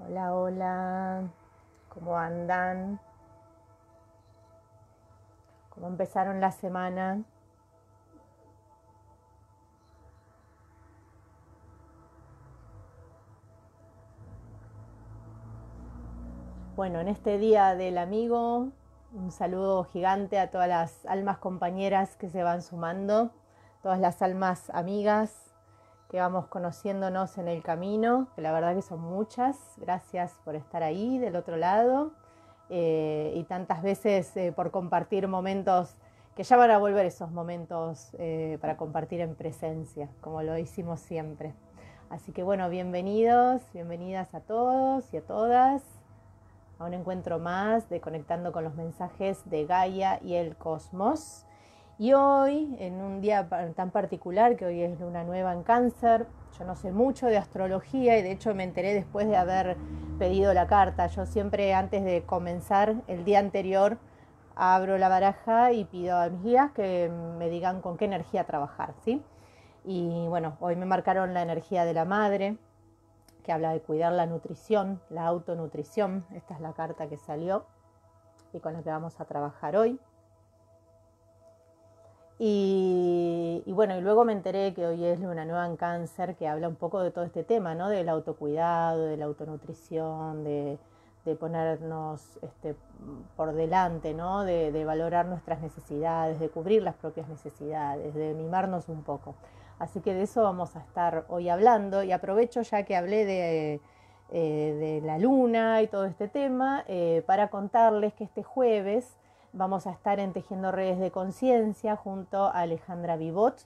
Hola, hola, ¿cómo andan? ¿Cómo empezaron la semana? Bueno, en este día del amigo, un saludo gigante a todas las almas compañeras que se van sumando, todas las almas amigas que vamos conociéndonos en el camino, que la verdad que son muchas. Gracias por estar ahí del otro lado y tantas veces por compartir momentos que ya van a volver esos momentos para compartir en presencia, como lo hicimos siempre. Así que bueno, bienvenidos, bienvenidas a todos y a todas a un encuentro más de Conectando con los Mensajes de Gaia y el Cosmos. Y hoy, en un día tan particular, que hoy es luna nueva en Cáncer, yo no sé mucho de astrología y de hecho me enteré después de haber pedido la carta. Yo siempre antes de comenzar el día anterior abro la baraja y pido a mis guías que me digan con qué energía trabajar, ¿sí? Y bueno, hoy me marcaron la energía de la madre, que habla de cuidar la nutrición, la autonutrición. Esta es la carta que salió y con la que vamos a trabajar hoy. Y bueno, y luego me enteré que hoy es luna nueva en Cáncer, que habla un poco de todo este tema, ¿no? Del autocuidado, de la autonutrición, de ponernos por delante, ¿no? De valorar nuestras necesidades, de cubrir las propias necesidades, de mimarnos un poco. Así que de eso vamos a estar hoy hablando y aprovecho ya que hablé de la luna y todo este tema para contarles que este jueves vamos a estar en Tejiendo Redes de Conciencia junto a Alejandra Vivot.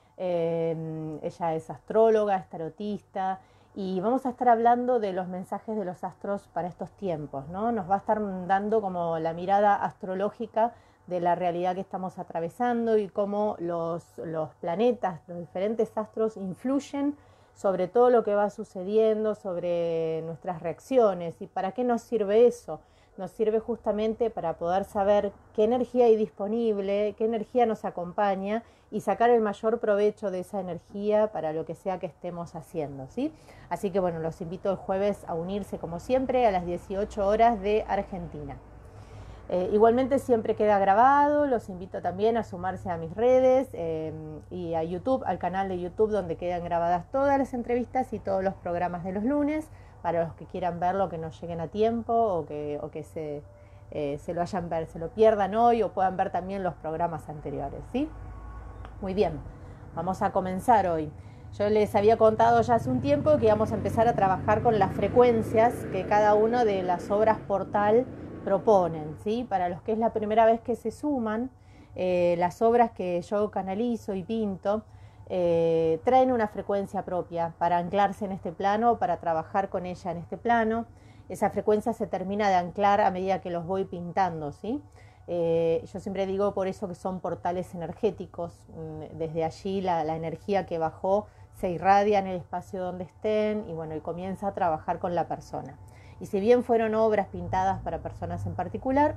Ella es astróloga, es tarotista y vamos a estar hablando de los mensajes de los astros para estos tiempos, ¿no? Nos va a estar dando como la mirada astrológica de la realidad que estamos atravesando y cómo los planetas, los diferentes astros influyen sobre todo lo que va sucediendo, sobre nuestras reacciones y para qué nos sirve eso. Nos sirve justamente para poder saber qué energía hay disponible, qué energía nos acompaña y sacar el mayor provecho de esa energía para lo que sea que estemos haciendo, ¿sí? Así que bueno, los invito el jueves a unirse como siempre a las 18 horas de Argentina. Igualmente siempre queda grabado, los invito también a sumarse a mis redes y a YouTube, al canal de YouTube donde quedan grabadas todas las entrevistas y todos los programas de los lunes, para los que quieran verlo, que no lleguen a tiempo o que se lo hayan ver, se lo pierdan hoy o puedan ver también los programas anteriores, ¿sí? Muy bien, vamos a comenzar hoy. Yo les había contado ya hace un tiempo que íbamos a empezar a trabajar con las frecuencias que cada una de las obras portal proponen, ¿sí? Para los que es la primera vez que se suman, las obras que yo canalizo y pinto traen una frecuencia propia para anclarse en este plano, para trabajar con ella en este plano. Esa frecuencia se termina de anclar a medida que los voy pintando, ¿sí? Yo siempre digo por eso que son portales energéticos. Desde allí la energía que bajó se irradia en el espacio donde estén y bueno, y comienza a trabajar con la persona. Y si bien fueron obras pintadas para personas en particular,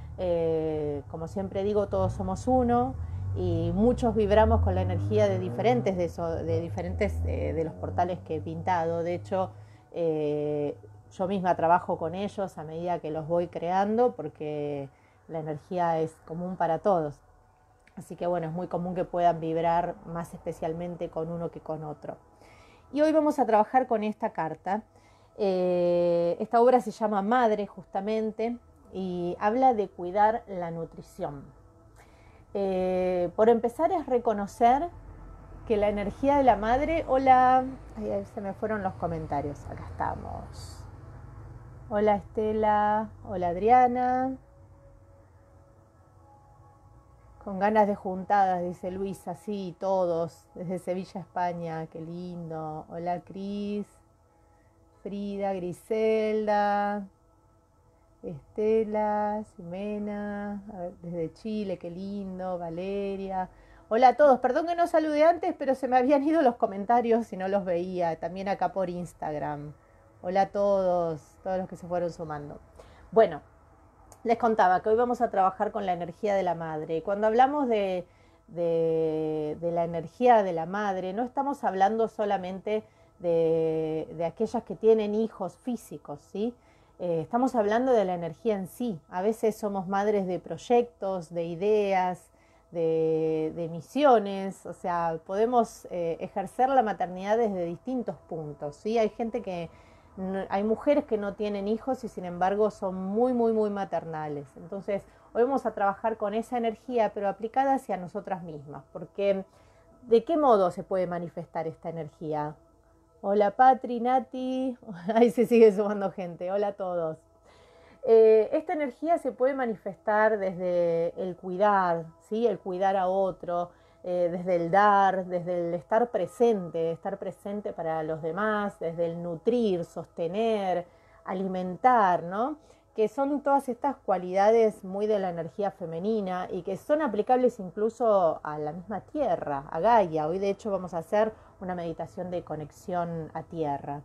como siempre digo, todos somos uno y muchos vibramos con la energía de diferentes de los portales que he pintado. De hecho, yo misma trabajo con ellos a medida que los voy creando porque la energía es común para todos. Así que bueno, es muy común que puedan vibrar más especialmente con uno que con otro. Y hoy vamos a trabajar con esta carta. Esta obra se llama Madre justamente y habla de cuidar la nutrición. Por empezar es reconocer que la energía de la madre... Hola, ay, se me fueron los comentarios, acá estamos. Hola Estela, hola Adriana. Con ganas de juntadas, dice Luisa, sí, todos, desde Sevilla, España, qué lindo. Hola Cris, Frida, Griselda, Estela, Ximena, desde Chile, qué lindo, Valeria. Hola a todos, perdón que no saludé antes, pero se me habían ido los comentarios y no los veía, también acá por Instagram. Hola a todos los que se fueron sumando. Bueno, les contaba que hoy vamos a trabajar con la energía de la madre. Y cuando hablamos de la energía de la madre, no estamos hablando solamente de aquellas que tienen hijos físicos, ¿sí? Estamos hablando de la energía en sí. A veces somos madres de proyectos, de ideas, de misiones, o sea, podemos ejercer la maternidad desde distintos puntos, ¿sí? Hay gente que, hay mujeres que no tienen hijos y sin embargo son muy, muy, muy maternales. Entonces, hoy vamos a trabajar con esa energía, pero aplicada hacia nosotras mismas, porque ¿de qué modo se puede manifestar esta energía? Hola Patri, Nati, ahí se sigue sumando gente, hola a todos. Esta energía se puede manifestar desde el cuidar, ¿sí? El cuidar a otro, desde el dar, desde el estar presente para los demás, desde el nutrir, sostener, alimentar, ¿no? Que son todas estas cualidades muy de la energía femenina y que son aplicables incluso a la misma tierra, a Gaia. Hoy de hecho vamos a hacer una meditación de conexión a tierra.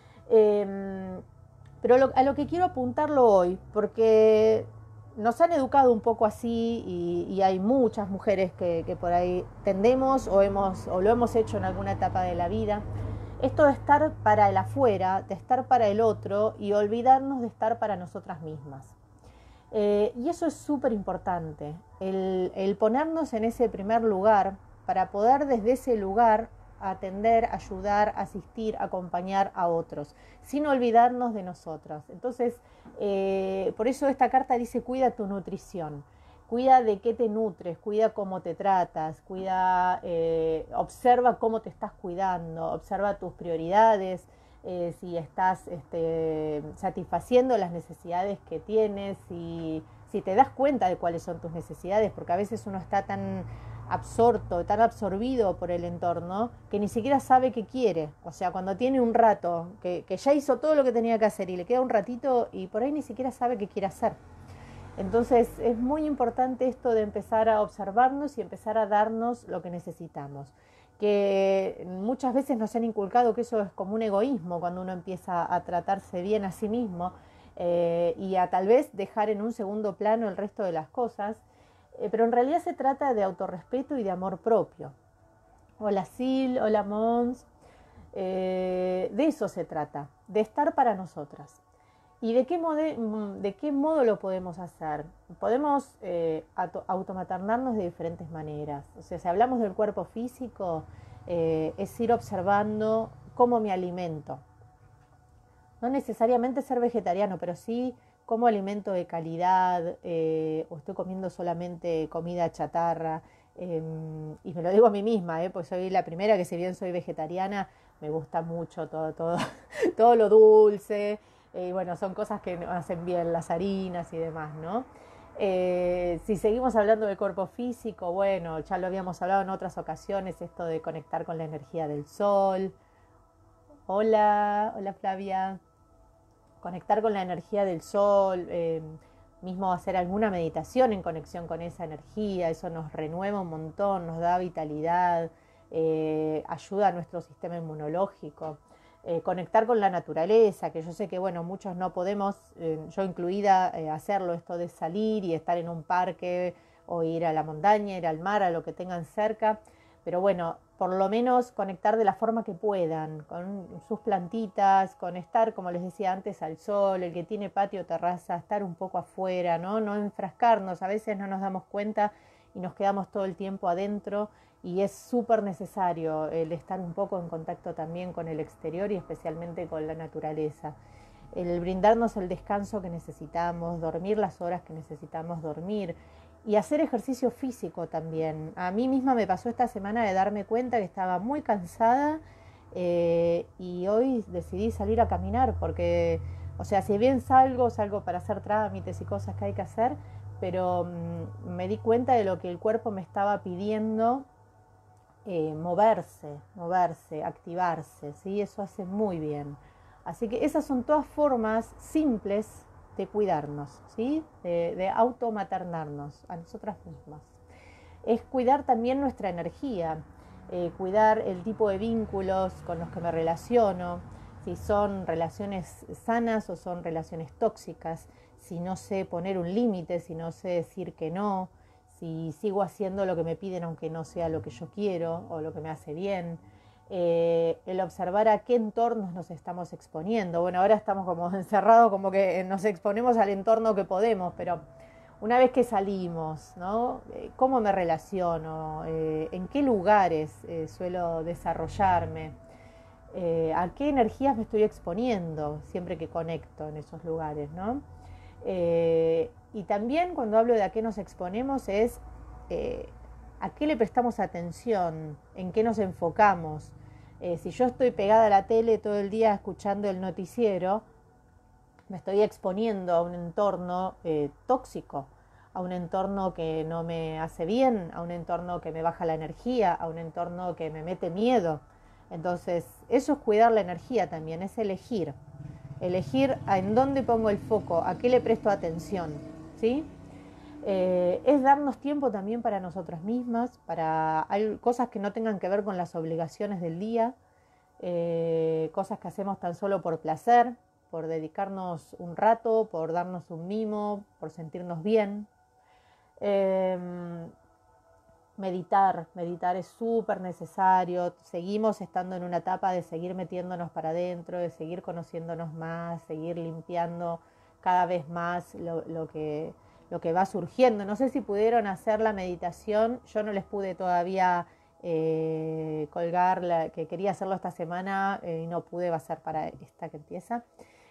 Pero a lo que quiero apuntarlo hoy, porque nos han educado un poco así y hay muchas mujeres que por ahí tendemos o lo hemos hecho en alguna etapa de la vida, esto de estar para el afuera, de estar para el otro y olvidarnos de estar para nosotras mismas. Y eso es súper importante, el ponernos en ese primer lugar para poder desde ese lugar atender, ayudar, asistir, acompañar a otros, sin olvidarnos de nosotros. Entonces, por eso esta carta dice, cuida tu nutrición, cuida de qué te nutres, cuida cómo te tratas, cuida, observa cómo te estás cuidando, observa tus prioridades, si estás satisfaciendo las necesidades que tienes, si te das cuenta de cuáles son tus necesidades, porque a veces uno está tan absorto, tan absorbido por el entorno, que ni siquiera sabe qué quiere. O sea, cuando tiene un rato, que ya hizo todo lo que tenía que hacer y le queda un ratito y por ahí ni siquiera sabe qué quiere hacer. Entonces es muy importante esto de empezar a observarnos y empezar a darnos lo que necesitamos. Que muchas veces nos han inculcado que eso es como un egoísmo cuando uno empieza a tratarse bien a sí mismo y a tal vez dejar en un segundo plano el resto de las cosas. Pero en realidad se trata de autorrespeto y de amor propio. Hola Sil, hola Mons. De eso se trata, de estar para nosotras. ¿Y de qué modo lo podemos hacer? Podemos automaternarnos de diferentes maneras. O sea, si hablamos del cuerpo físico, es ir observando cómo me alimento. No necesariamente ser vegetariano, pero sí como alimento de calidad, o estoy comiendo solamente comida chatarra, y me lo digo a mí misma, pues soy la primera que si bien soy vegetariana, me gusta mucho todo, todo lo dulce, y bueno, son cosas que nos hacen bien, las harinas y demás, ¿no? Si seguimos hablando del cuerpo físico, bueno, ya lo habíamos hablado en otras ocasiones, esto de conectar con la energía del sol. Hola, hola Flavia. Conectar con la energía del sol, mismo hacer alguna meditación en conexión con esa energía, eso nos renueva un montón, nos da vitalidad, ayuda a nuestro sistema inmunológico. Conectar con la naturaleza, que yo sé que bueno, muchos no podemos, yo incluida, hacerlo, esto de salir y estar en un parque o ir a la montaña, ir al mar, a lo que tengan cerca, pero bueno, por lo menos conectar de la forma que puedan, con sus plantitas, con estar, como les decía antes, al sol, el que tiene patio o terraza, estar un poco afuera, ¿no? No enfrascarnos, a veces no nos damos cuenta y nos quedamos todo el tiempo adentro y es súper necesario el estar un poco en contacto también con el exterior y especialmente con la naturaleza. El brindarnos el descanso que necesitamos, dormir las horas que necesitamos dormir y hacer ejercicio físico también. A mí misma me pasó esta semana de darme cuenta que estaba muy cansada y hoy decidí salir a caminar porque, o sea, si bien salgo para hacer trámites y cosas que hay que hacer, pero me di cuenta de lo que el cuerpo me estaba pidiendo, moverse, activarse, ¿sí? Eso hace muy bien. Así que esas son todas formas simples de cuidarnos, ¿sí? De automaternarnos a nosotras mismas. Es cuidar también nuestra energía, cuidar el tipo de vínculos con los que me relaciono, si son relaciones sanas o son relaciones tóxicas, si no sé poner un límite, si no sé decir que no, si sigo haciendo lo que me piden aunque no sea lo que yo quiero o lo que me hace bien. el observar a qué entornos nos estamos exponiendo. Bueno, ahora estamos como encerrados, como que nos exponemos al entorno que podemos, pero una vez que salimos, ¿no? ¿Cómo me relaciono? ¿En qué lugares suelo desarrollarme? ¿A qué energías me estoy exponiendo siempre que conecto en esos lugares, ¿no? Y también cuando hablo de a qué nos exponemos es a qué le prestamos atención, en qué nos enfocamos. Si yo estoy pegada a la tele todo el día escuchando el noticiero, me estoy exponiendo a un entorno tóxico, a un entorno que no me hace bien, a un entorno que me baja la energía, a un entorno que me mete miedo. Entonces, eso es cuidar la energía también, es elegir. Elegir en dónde pongo el foco, a qué le presto atención, ¿sí? Es darnos tiempo también para nosotras mismas, para cosas que no tengan que ver con las obligaciones del día, cosas que hacemos tan solo por placer, por dedicarnos un rato, por darnos un mimo, por sentirnos bien. Eh, meditar es súper necesario. Seguimos estando en una etapa de seguir metiéndonos para adentro, de seguir conociéndonos más, seguir limpiando cada vez más lo que va surgiendo. No sé si pudieron hacer la meditación, yo no les pude todavía colgar, que quería hacerlo esta semana y no pude, va a ser para esta que empieza.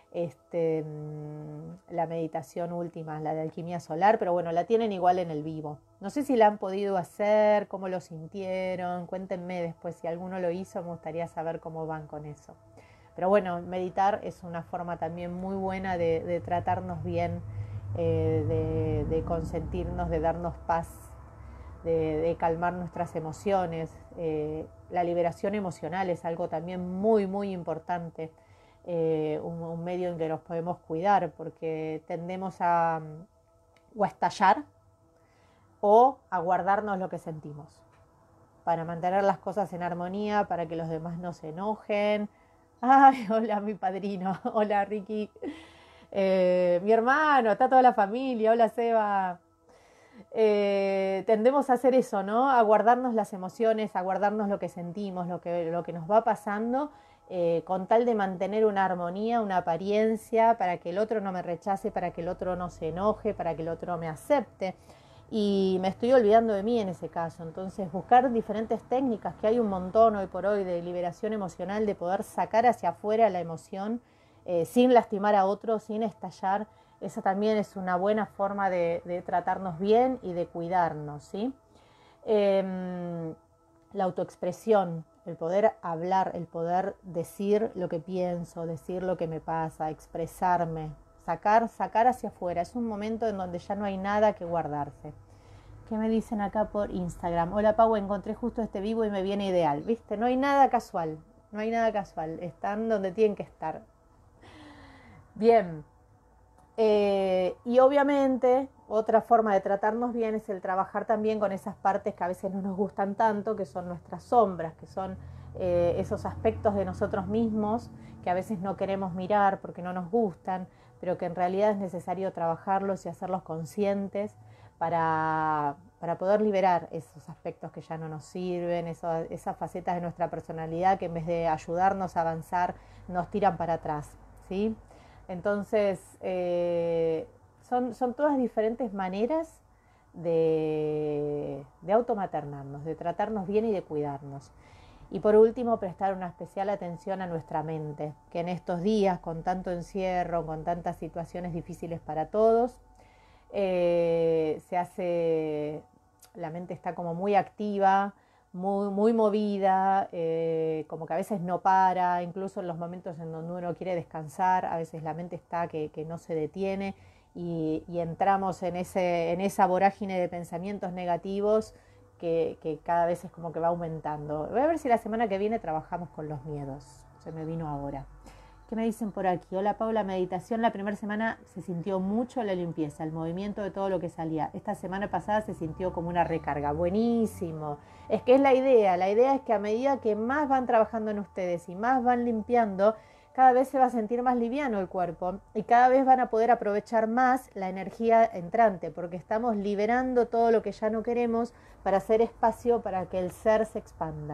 La meditación última, la de alquimia solar, pero bueno, la tienen igual en el vivo. No sé si la han podido hacer, cómo lo sintieron, cuéntenme después si alguno lo hizo, me gustaría saber cómo van con eso. Pero bueno, meditar es una forma también muy buena de tratarnos bien, de consentirnos, de darnos paz, de calmar nuestras emociones. La liberación emocional es algo también muy, muy importante. Un medio en que nos podemos cuidar, porque tendemos o a estallar o a guardarnos lo que sentimos, para mantener las cosas en armonía, para que los demás no se enojen. Ay, hola mi padrino, hola Ricky, mi hermano, está toda la familia, hola Seba. Tendemos a hacer eso, ¿no? A guardarnos las emociones, a guardarnos lo que sentimos, lo que nos va pasando, con tal de mantener una armonía, una apariencia, para que el otro no me rechace, para que el otro no se enoje, para que el otro me acepte. Y me estoy olvidando de mí en ese caso. Entonces, buscar diferentes técnicas, que hay un montón hoy por hoy de liberación emocional, de poder sacar hacia afuera la emoción sin lastimar a otro, sin estallar. Esa también es una buena forma de tratarnos bien y de cuidarnos, ¿sí? La autoexpresión, el poder hablar, el poder decir lo que pienso, decir lo que me pasa, expresarme, sacar hacia afuera. Es un momento en donde ya no hay nada que guardarse. ¿Qué me dicen acá por Instagram? Hola Pau, encontré justo este vivo y me viene ideal. ¿Viste? No hay nada casual, no hay nada casual. Están donde tienen que estar. Bien. Y obviamente otra forma de tratarnos bien es el trabajar también con esas partes que a veces no nos gustan tanto, que son nuestras sombras, que son esos aspectos de nosotros mismos que a veces no queremos mirar porque no nos gustan, pero que en realidad es necesario trabajarlos y hacerlos conscientes para poder liberar esos aspectos que ya no nos sirven, esas facetas de nuestra personalidad que en vez de ayudarnos a avanzar nos tiran para atrás, ¿sí? Entonces, son todas diferentes maneras de automaternarnos, de tratarnos bien y de cuidarnos. Y por último, prestar una especial atención a nuestra mente, que en estos días, con tanto encierro, con tantas situaciones difíciles para todos, la mente está como muy activa, muy, muy movida, como que a veces no para, incluso en los momentos en donde uno quiere descansar, a veces la mente está que no se detiene y entramos en esa vorágine de pensamientos negativos que cada vez es como que va aumentando. Voy a ver si la semana que viene trabajamos con los miedos, se me vino ahora. ¿Qué me dicen por aquí? Hola Paula, meditación la primera semana se sintió mucho la limpieza, el movimiento de todo lo que salía. Esta semana pasada se sintió como una recarga. Buenísimo. Es que es la idea es que a medida que más van trabajando en ustedes y más van limpiando, cada vez se va a sentir más liviano el cuerpo y cada vez van a poder aprovechar más la energía entrante, porque estamos liberando todo lo que ya no queremos para hacer espacio para que el ser se expanda.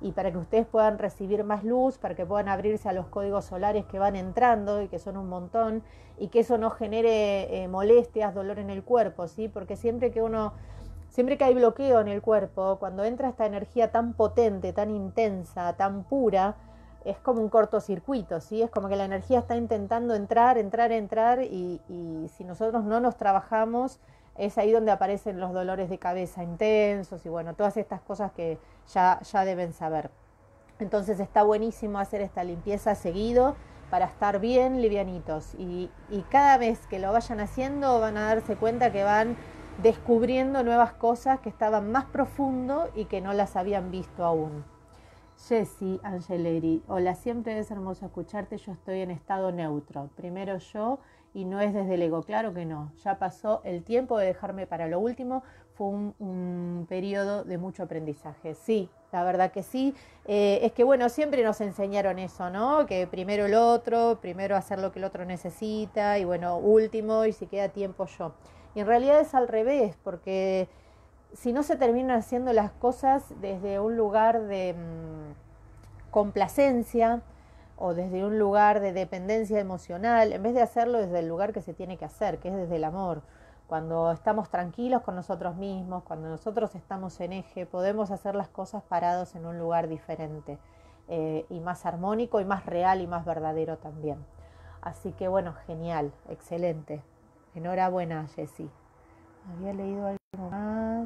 y para que ustedes puedan recibir más luz, para que puedan abrirse a los códigos solares que van entrando y que son un montón, y que eso no genere molestias, dolor en el cuerpo, ¿sí? Porque siempre que hay bloqueo en el cuerpo, cuando entra esta energía tan potente, tan intensa, tan pura, es como un cortocircuito, ¿sí? Es como que la energía está intentando entrar, y si nosotros no nos trabajamos, es ahí donde aparecen los dolores de cabeza intensos y bueno, todas estas cosas que ya deben saber. Entonces está buenísimo hacer esta limpieza seguido para estar bien livianitos y cada vez que lo vayan haciendo van a darse cuenta que van descubriendo nuevas cosas que estaban más profundo y que no las habían visto aún. Jessie Angeleri, hola, siempre es hermoso escucharte, yo estoy en estado neutro, primero yo y no es desde el ego, claro que no, ya pasó el tiempo de dejarme para lo último, fue un periodo de mucho aprendizaje, sí, la verdad que sí, es que bueno, siempre nos enseñaron eso, ¿no? Que primero el otro, primero hacer lo que el otro necesita y bueno, último y si queda tiempo yo. Y en realidad es al revés, porque si no se terminan haciendo las cosas desde un lugar de complacencia o desde un lugar de dependencia emocional, en vez de hacerlo desde el lugar que se tiene que hacer, que es desde el amor, cuando estamos tranquilos con nosotros mismos, cuando nosotros estamos en eje, podemos hacer las cosas parados en un lugar diferente y más armónico y más real y más verdadero también. Así que bueno, genial, excelente. Enhorabuena, Jessie. Había leído algo más.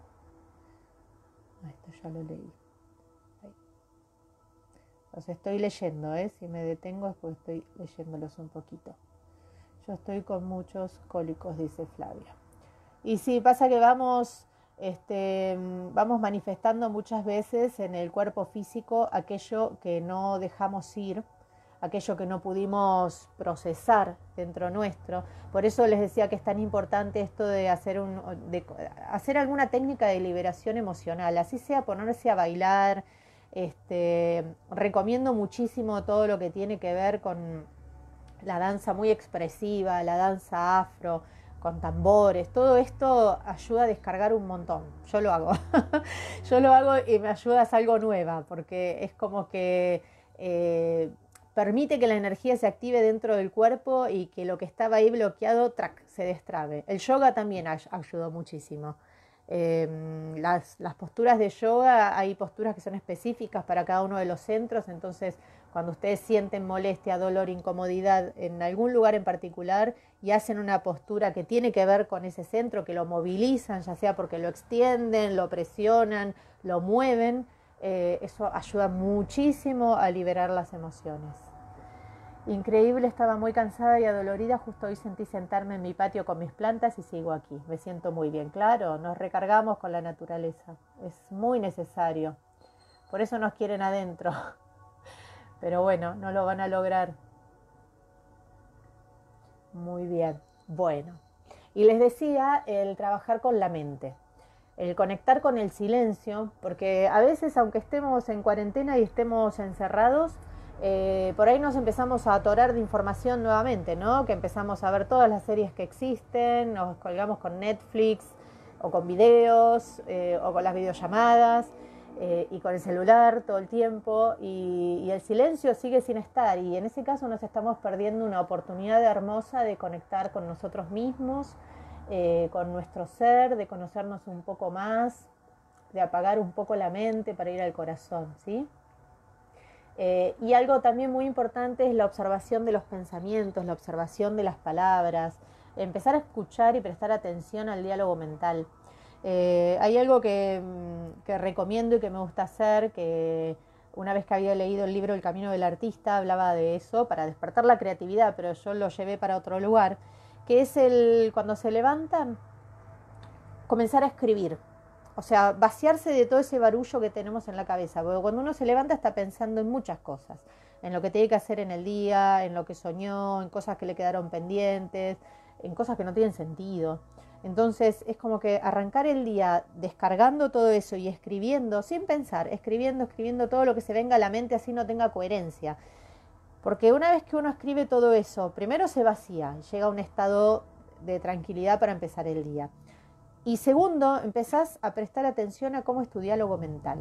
Esto ya lo leí. Ahí. Los estoy leyendo, si me detengo es porque estoy leyéndolos un poquito. Yo estoy con muchos cólicos, dice Flavia. Y sí, pasa que vamos manifestando muchas veces en el cuerpo físico aquello que no dejamos ir, aquello que no pudimos procesar dentro nuestro. Por eso les decía que es tan importante esto de hacer alguna técnica de liberación emocional, así sea ponerse a bailar. Recomiendo muchísimo todo lo que tiene que ver con la danza muy expresiva, la danza afro, con tambores, todo esto ayuda a descargar un montón. Yo lo hago, yo lo hago y me ayuda, es algo nueva, porque es como que permite que la energía se active dentro del cuerpo y que lo que estaba ahí bloqueado se destrabe. El yoga también ayudó muchísimo. Las posturas de yoga, hay posturas que son específicas para cada uno de los centros, entonces cuando ustedes sienten molestia, dolor, incomodidad en algún lugar en particular y hacen una postura que tiene que ver con ese centro, que lo movilizan, ya sea porque lo extienden, lo presionan, lo mueven, eso ayuda muchísimo a liberar las emociones. Increíble, estaba muy cansada y adolorida, justo hoy sentí sentarme en mi patio con mis plantas y sigo aquí, me siento muy bien. Claro, nos recargamos con la naturaleza, es muy necesario, por eso nos quieren adentro, pero bueno, no lo van a lograr. Muy bien, bueno, y les decía el trabajar con la mente, el conectar con el silencio, porque a veces aunque estemos en cuarentena y estemos encerrados, por ahí nos empezamos a atorar de información nuevamente, ¿no? Que empezamos a ver todas las series que existen, nos colgamos con Netflix o con videos o con las videollamadas y con el celular todo el tiempo y el silencio sigue sin estar y en ese caso nos estamos perdiendo una oportunidad hermosa de conectar con nosotros mismos, con nuestro ser, de conocernos un poco más, de apagar un poco la mente para ir al corazón, ¿sí? Y algo también muy importante es la observación de los pensamientos, la observación de las palabras, empezar a escuchar y prestar atención al diálogo mental. Hay algo que recomiendo y que me gusta hacer, que una vez que había leído el libro El Camino del Artista hablaba de eso, para despertar la creatividad, pero yo lo llevé para otro lugar, que es cuando se levantan, comenzar a escribir. O sea, vaciarse de todo ese barullo que tenemos en la cabeza, porque cuando uno se levanta está pensando en muchas cosas, en lo que tiene que hacer en el día, en lo que soñó, en cosas que le quedaron pendientes, en cosas que no tienen sentido. Entonces es como que arrancar el día descargando todo eso y escribiendo, sin pensar, escribiendo todo lo que se venga a la mente, así no tenga coherencia. Porque una vez que uno escribe todo eso, primero se vacía, llega a un estado de tranquilidad para empezar el día. Y segundo, empezás a prestar atención a cómo es tu diálogo mental.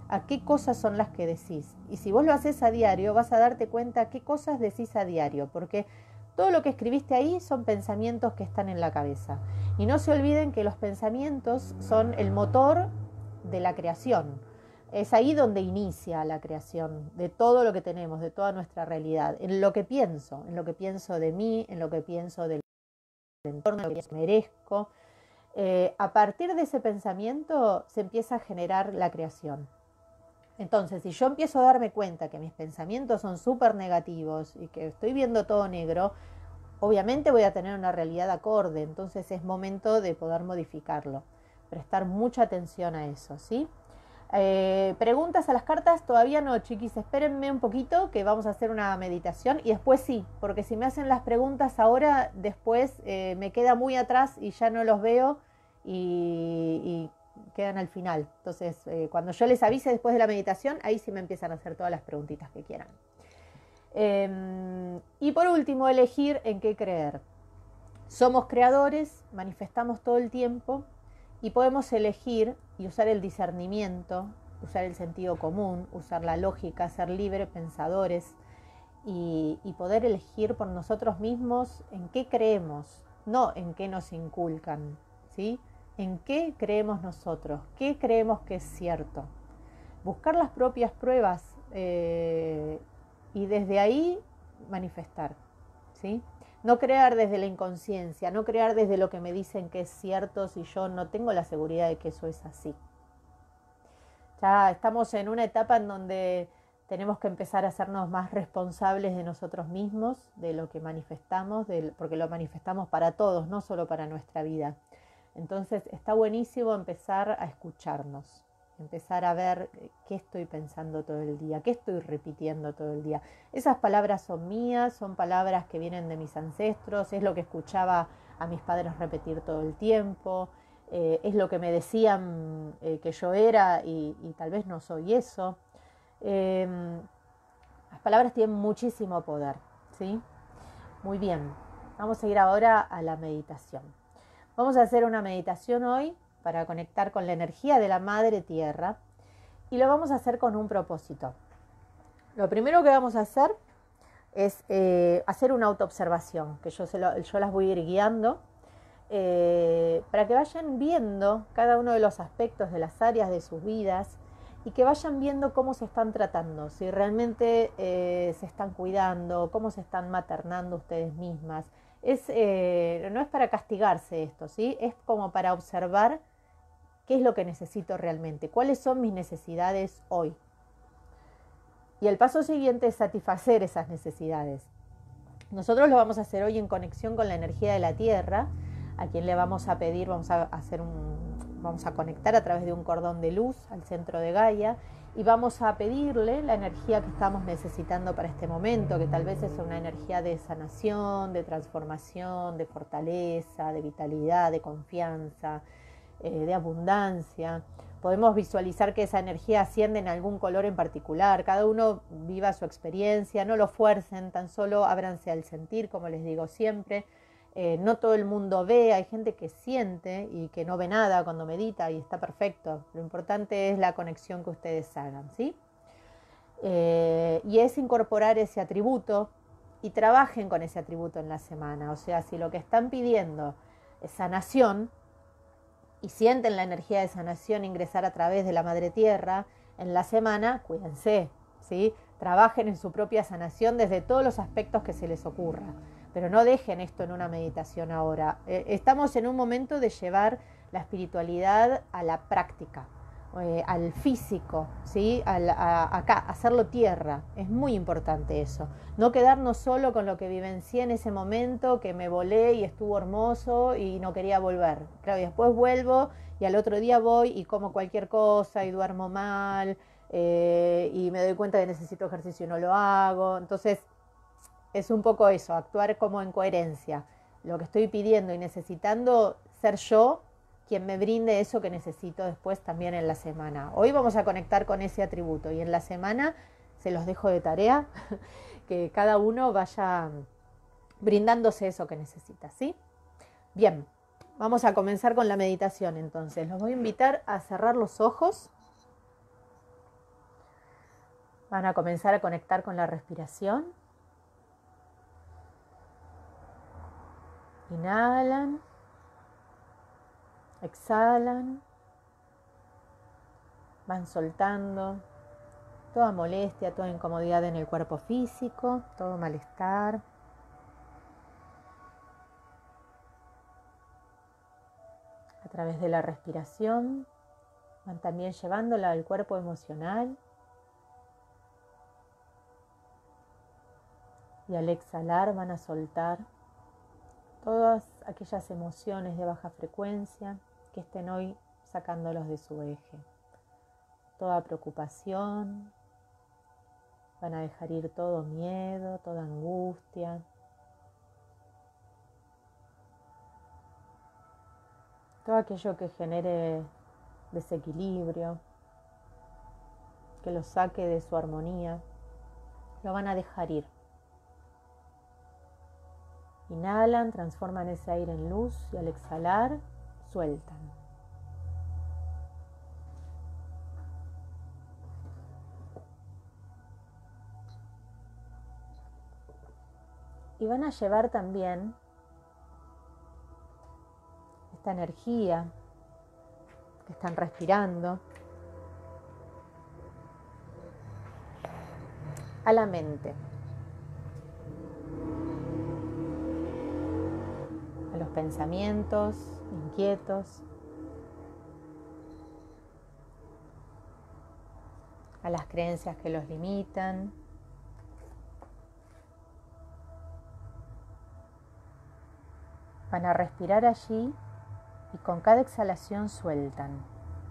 a qué cosas son las que decís. Y si vos lo haces a diario, vas a darte cuenta qué cosas decís a diario, porque todo lo que escribiste ahí son pensamientos que están en la cabeza. Y no se olviden que los pensamientos son el motor de la creación. Es ahí donde inicia la creación de todo lo que tenemos, de toda nuestra realidad. En lo que pienso de mí, en lo que pienso del entorno, en lo que merezco. A partir de ese pensamiento se empieza a generar la creación. Entonces, si yo empiezo a darme cuenta que mis pensamientos son súper negativos y que estoy viendo todo negro, obviamente voy a tener una realidad acorde. Entonces es momento de poder modificarlo. Prestar mucha atención a eso, ¿sí? Preguntas a las cartas, todavía no, chiquis, espérenme un poquito que vamos a hacer una meditación y después sí, porque si me hacen las preguntas ahora, después me queda muy atrás y ya no los veo y quedan al final. Entonces, cuando yo les avise después de la meditación, ahí sí me empiezan a hacer todas las preguntitas que quieran. Y por último, elegir en qué creer. Somos creadores, manifestamos todo el tiempo y podemos elegir y usar el discernimiento, usar el sentido común, usar la lógica, ser libres pensadores y poder elegir por nosotros mismos en qué creemos, no en qué nos inculcan, ¿sí? En qué creemos nosotros, qué creemos que es cierto. Buscar las propias pruebas y desde ahí manifestar, ¿sí? No crear desde la inconsciencia, no crear desde lo que me dicen que es cierto si yo no tengo la seguridad de que eso es así. Ya estamos en una etapa en donde tenemos que empezar a hacernos más responsables de nosotros mismos, de lo que manifestamos, porque lo manifestamos para todos, no solo para nuestra vida. Entonces está buenísimo empezar a escucharnos, empezar a ver qué estoy pensando todo el día, qué estoy repitiendo todo el día. Esas palabras son mías, son palabras que vienen de mis ancestros, es lo que escuchaba a mis padres repetir todo el tiempo, es lo que me decían que yo era y tal vez no soy eso. Las palabras tienen muchísimo poder, ¿sí? Muy bien, vamos a ir ahora a la meditación. Vamos a hacer una meditación hoy para conectar con la energía de la Madre Tierra y lo vamos a hacer con un propósito. Lo primero que vamos a hacer es hacer una autoobservación, que yo las voy a ir guiando para que vayan viendo cada uno de los aspectos de las áreas de sus vidas y que vayan viendo cómo se están tratando, si realmente se están cuidando, cómo se están maternando ustedes mismas. No es para castigarse esto, ¿sí? Es como para observar qué es lo que necesito realmente, cuáles son mis necesidades hoy. Y el paso siguiente es satisfacer esas necesidades. Nosotros lo vamos a hacer hoy en conexión con la energía de la Tierra, a quien le vamos a pedir, vamos a conectar a través de un cordón de luz al centro de Gaia y vamos a pedirle la energía que estamos necesitando para este momento, que tal vez es una energía de sanación, de transformación, de fortaleza, de vitalidad, de confianza, de abundancia. Podemos visualizar que esa energía asciende en algún color en particular, cada uno viva su experiencia, no lo fuercen, tan solo ábranse al sentir, como les digo siempre. No todo el mundo ve, hay gente que siente y que no ve nada cuando medita y está perfecto. Lo importante es la conexión que ustedes hagan, ¿sí? Y es incorporar ese atributo y trabajen con ese atributo en la semana. O sea, si lo que están pidiendo es sanación y sienten la energía de sanación ingresar a través de la Madre Tierra en la semana, cuídense, ¿sí? Trabajen en su propia sanación desde todos los aspectos que se les ocurra. Pero no dejen esto en una meditación ahora. Estamos en un momento de llevar la espiritualidad a la práctica, al físico, ¿sí? Acá, hacerlo tierra. Es muy importante eso. No quedarnos solo con lo que vivencié en ese momento, que me volé y estuvo hermoso y no quería volver. Claro, y después vuelvo y al otro día voy y como cualquier cosa y duermo mal y me doy cuenta que necesito ejercicio y no lo hago. Entonces, es un poco eso, actuar como en coherencia. Lo que estoy pidiendo y necesitando, ser yo quien me brinde eso que necesito después también en la semana. Hoy vamos a conectar con ese atributo y en la semana se los dejo de tarea, que cada uno vaya brindándose eso que necesita, ¿sí? Bien, vamos a comenzar con la meditación entonces. Los voy a invitar a cerrar los ojos Van a comenzar a conectar con la respiración. Inhalan, exhalan, van soltando toda molestia, toda incomodidad en el cuerpo físico, todo malestar. A través de la respiración van también llevándola al cuerpo emocional. Y al exhalar van a soltar todas aquellas emociones de baja frecuencia que estén hoy sacándolos de su eje. Toda preocupación, van a dejar ir todo miedo, toda angustia. Todo aquello que genere desequilibrio, que los saque de su armonía, lo van a dejar ir. Inhalan, transforman ese aire en luz y al exhalar, sueltan. Y van a llevar también esta energía que están respirando a la mente, a los pensamientos inquietos, a las creencias que los limitan. Van a respirar allí y con cada exhalación sueltan.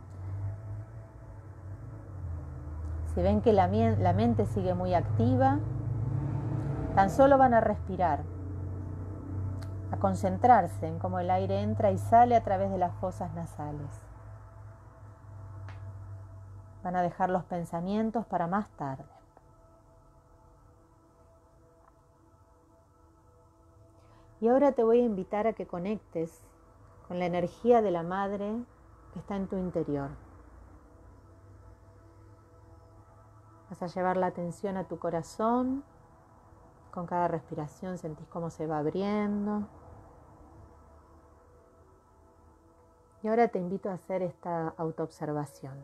Si ven que la mente sigue muy activa, tan solo van a respirar, a concentrarse en cómo el aire entra y sale a través de las fosas nasales. Van a dejar los pensamientos para más tarde. Y ahora te voy a invitar a que conectes con la energía de la madre que está en tu interior. Vas a llevar la atención a tu corazón. Con cada respiración sentís cómo se va abriendo. Y ahora te invito a hacer esta autoobservación.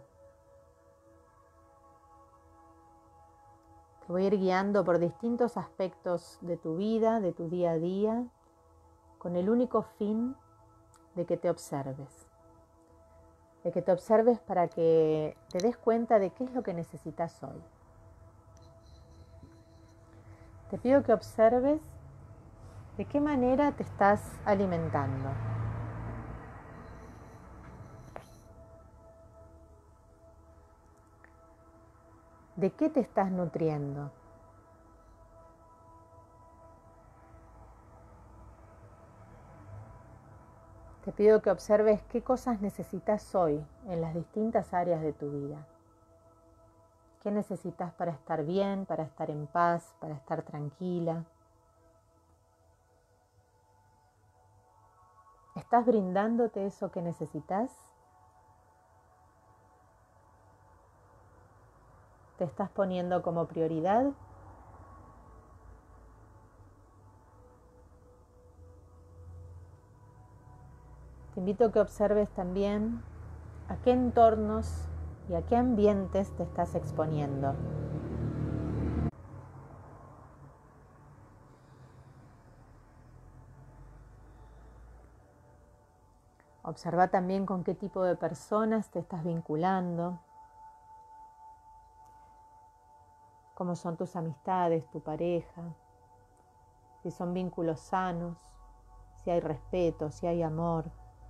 Te voy a ir guiando por distintos aspectos de tu vida, de tu día a día, con el único fin de que te observes. De que te observes para que te des cuenta de qué es lo que necesitas hoy. Te pido que observes de qué manera te estás alimentando. ¿De qué te estás nutriendo? Te pido que observes qué cosas necesitas hoy en las distintas áreas de tu vida. ¿Qué necesitas para estar bien, para estar en paz, para estar tranquila? ¿Estás brindándote eso que necesitas? ¿Te estás poniendo como prioridad? Te invito a que observes también a qué entornos y a qué ambientes te estás exponiendo. Observa también con qué tipo de personas te estás vinculando, cómo son tus amistades, tu pareja, si son vínculos sanos, si hay respeto, si hay amor.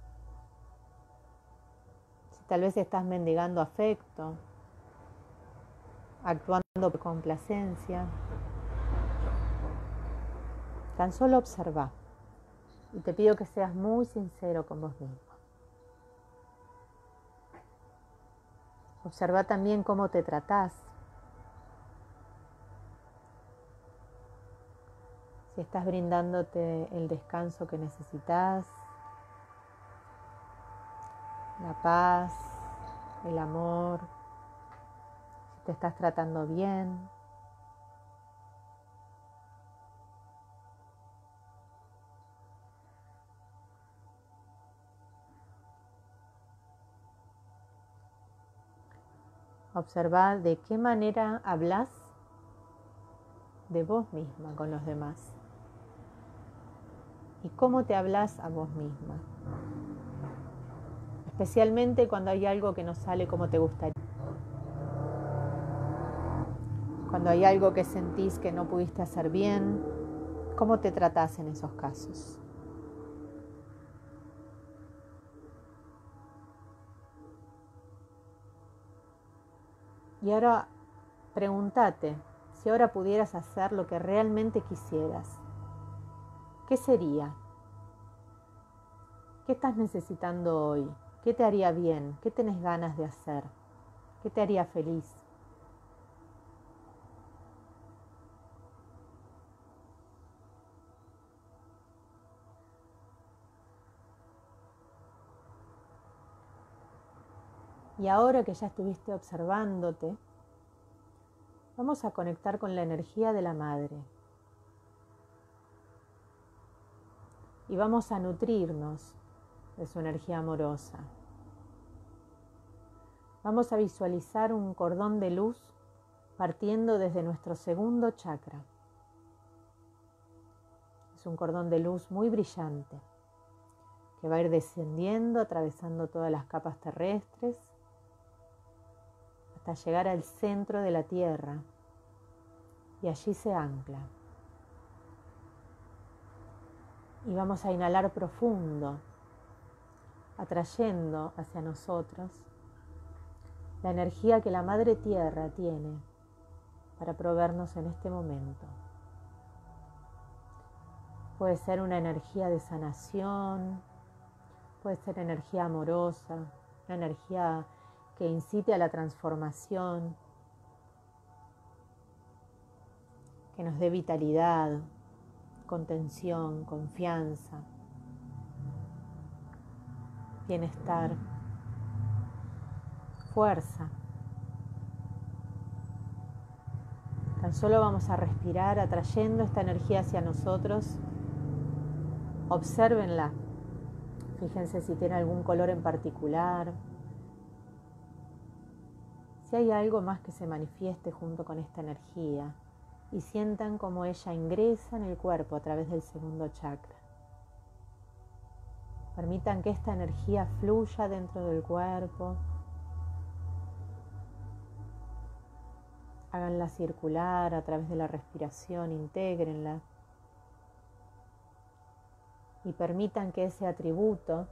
Si tal vez estás mendigando afecto, actuando por complacencia. Tan solo observa y te pido que seas muy sincero con vos mismo. Observa también cómo te tratás. Si estás brindándote el descanso que necesitas, la paz, el amor. Si ¿Te estás tratando bien? Observa de qué manera hablas de vos misma con los demás y cómo te hablas a vos misma, especialmente cuando hay algo que no sale como te gustaría, cuando hay algo que sentís que no pudiste hacer bien, ¿cómo te tratás en esos casos? Y ahora pregúntate, si ahora pudieras hacer lo que realmente quisieras, ¿qué sería? ¿Qué estás necesitando hoy? ¿Qué te haría bien? ¿Qué tenés ganas de hacer? ¿Qué te haría feliz? Y ahora que ya estuviste observándote, vamos a conectar con la energía de la madre. Y vamos a nutrirnos de su energía amorosa. Vamos a visualizar un cordón de luz partiendo desde nuestro segundo chakra. Es un cordón de luz muy brillante que va a ir descendiendo, atravesando todas las capas terrestres hasta llegar al centro de la Tierra y allí se ancla. Y vamos a inhalar profundo, atrayendo hacia nosotros la energía que la Madre Tierra tiene para proveernos en este momento. Puede ser una energía de sanación, puede ser energía amorosa, una energía que incite a la transformación, que nos dé vitalidad, contención, confianza, bienestar, fuerza. Tan solo vamos a respirar atrayendo esta energía hacia nosotros. Obsérvenla. Fíjense si tiene algún color en particular. Si hay algo más que se manifieste junto con esta energía. Y sientan cómo ella ingresa en el cuerpo a través del segundo chakra. Permitan que esta energía fluya dentro del cuerpo. Háganla circular a través de la respiración, intégrenla. Y permitan que ese atributo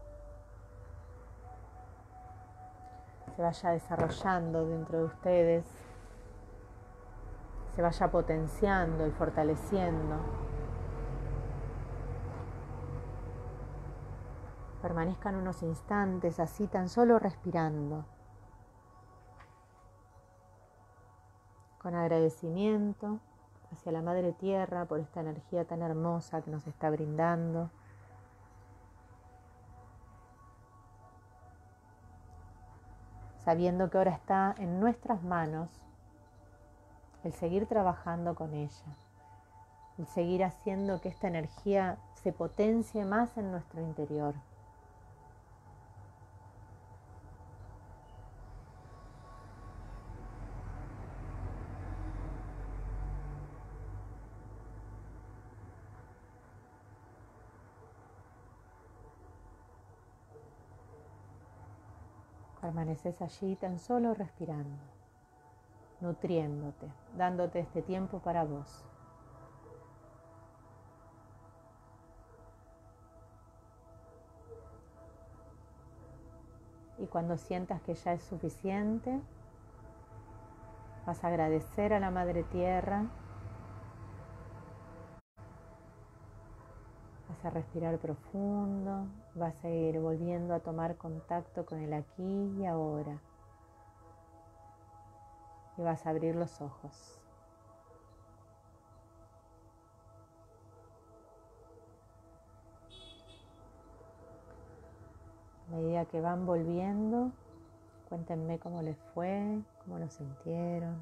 se vaya desarrollando dentro de ustedes, se vaya potenciando y fortaleciendo. Permanezcan unos instantes así, tan solo respirando, con agradecimiento hacia la Madre Tierra por esta energía tan hermosa que nos está brindando. Sabiendo que ahora está en nuestras manos el seguir trabajando con ella, el seguir haciendo que esta energía se potencie más en nuestro interior. Permaneces allí tan solo respirando, nutriéndote, dándote este tiempo para vos. Y cuando sientas que ya es suficiente, vas a agradecer a la Madre Tierra, vas a respirar profundo, vas a ir volviendo a tomar contacto con el aquí y ahora. Y vas a abrir los ojos. A medida que van volviendo, Cuéntenme cómo les fue, cómo lo sintieron.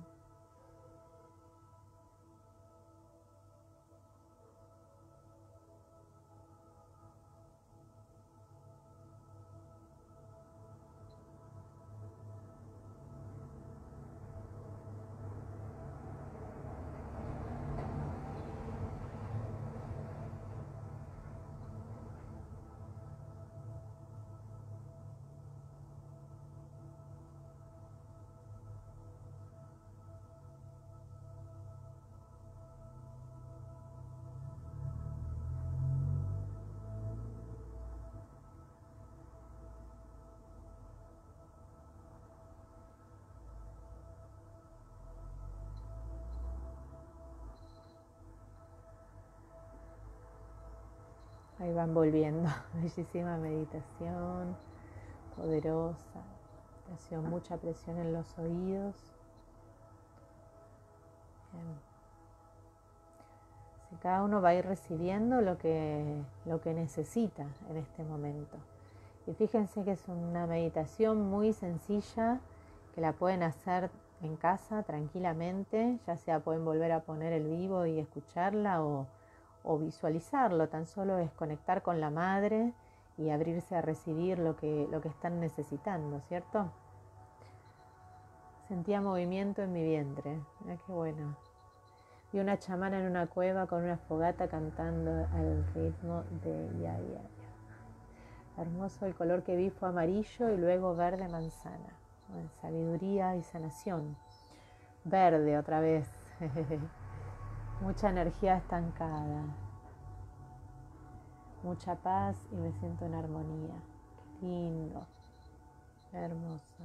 Ahí van volviendo. Bellísima meditación, poderosa. Presión, mucha presión en los oídos. Bien. Si cada uno va a ir recibiendo lo que necesita en este momento. Y fíjense que es una meditación muy sencilla, que la pueden hacer en casa tranquilamente, ya sea pueden volver a poner el vivo y escucharla o visualizarlo. Tan solo es conectar con la madre y abrirse a recibir lo que están necesitando, ¿cierto? Sentía movimiento en mi vientre, mira qué bueno. Y una chamana en una cueva con una fogata cantando al ritmo de ya, ya, ya. Hermoso, el color que vi fue amarillo y luego verde manzana. Bueno, sabiduría y sanación. Verde otra vez. Mucha energía estancada. Mucha paz y me siento en armonía. Qué lindo. Hermoso.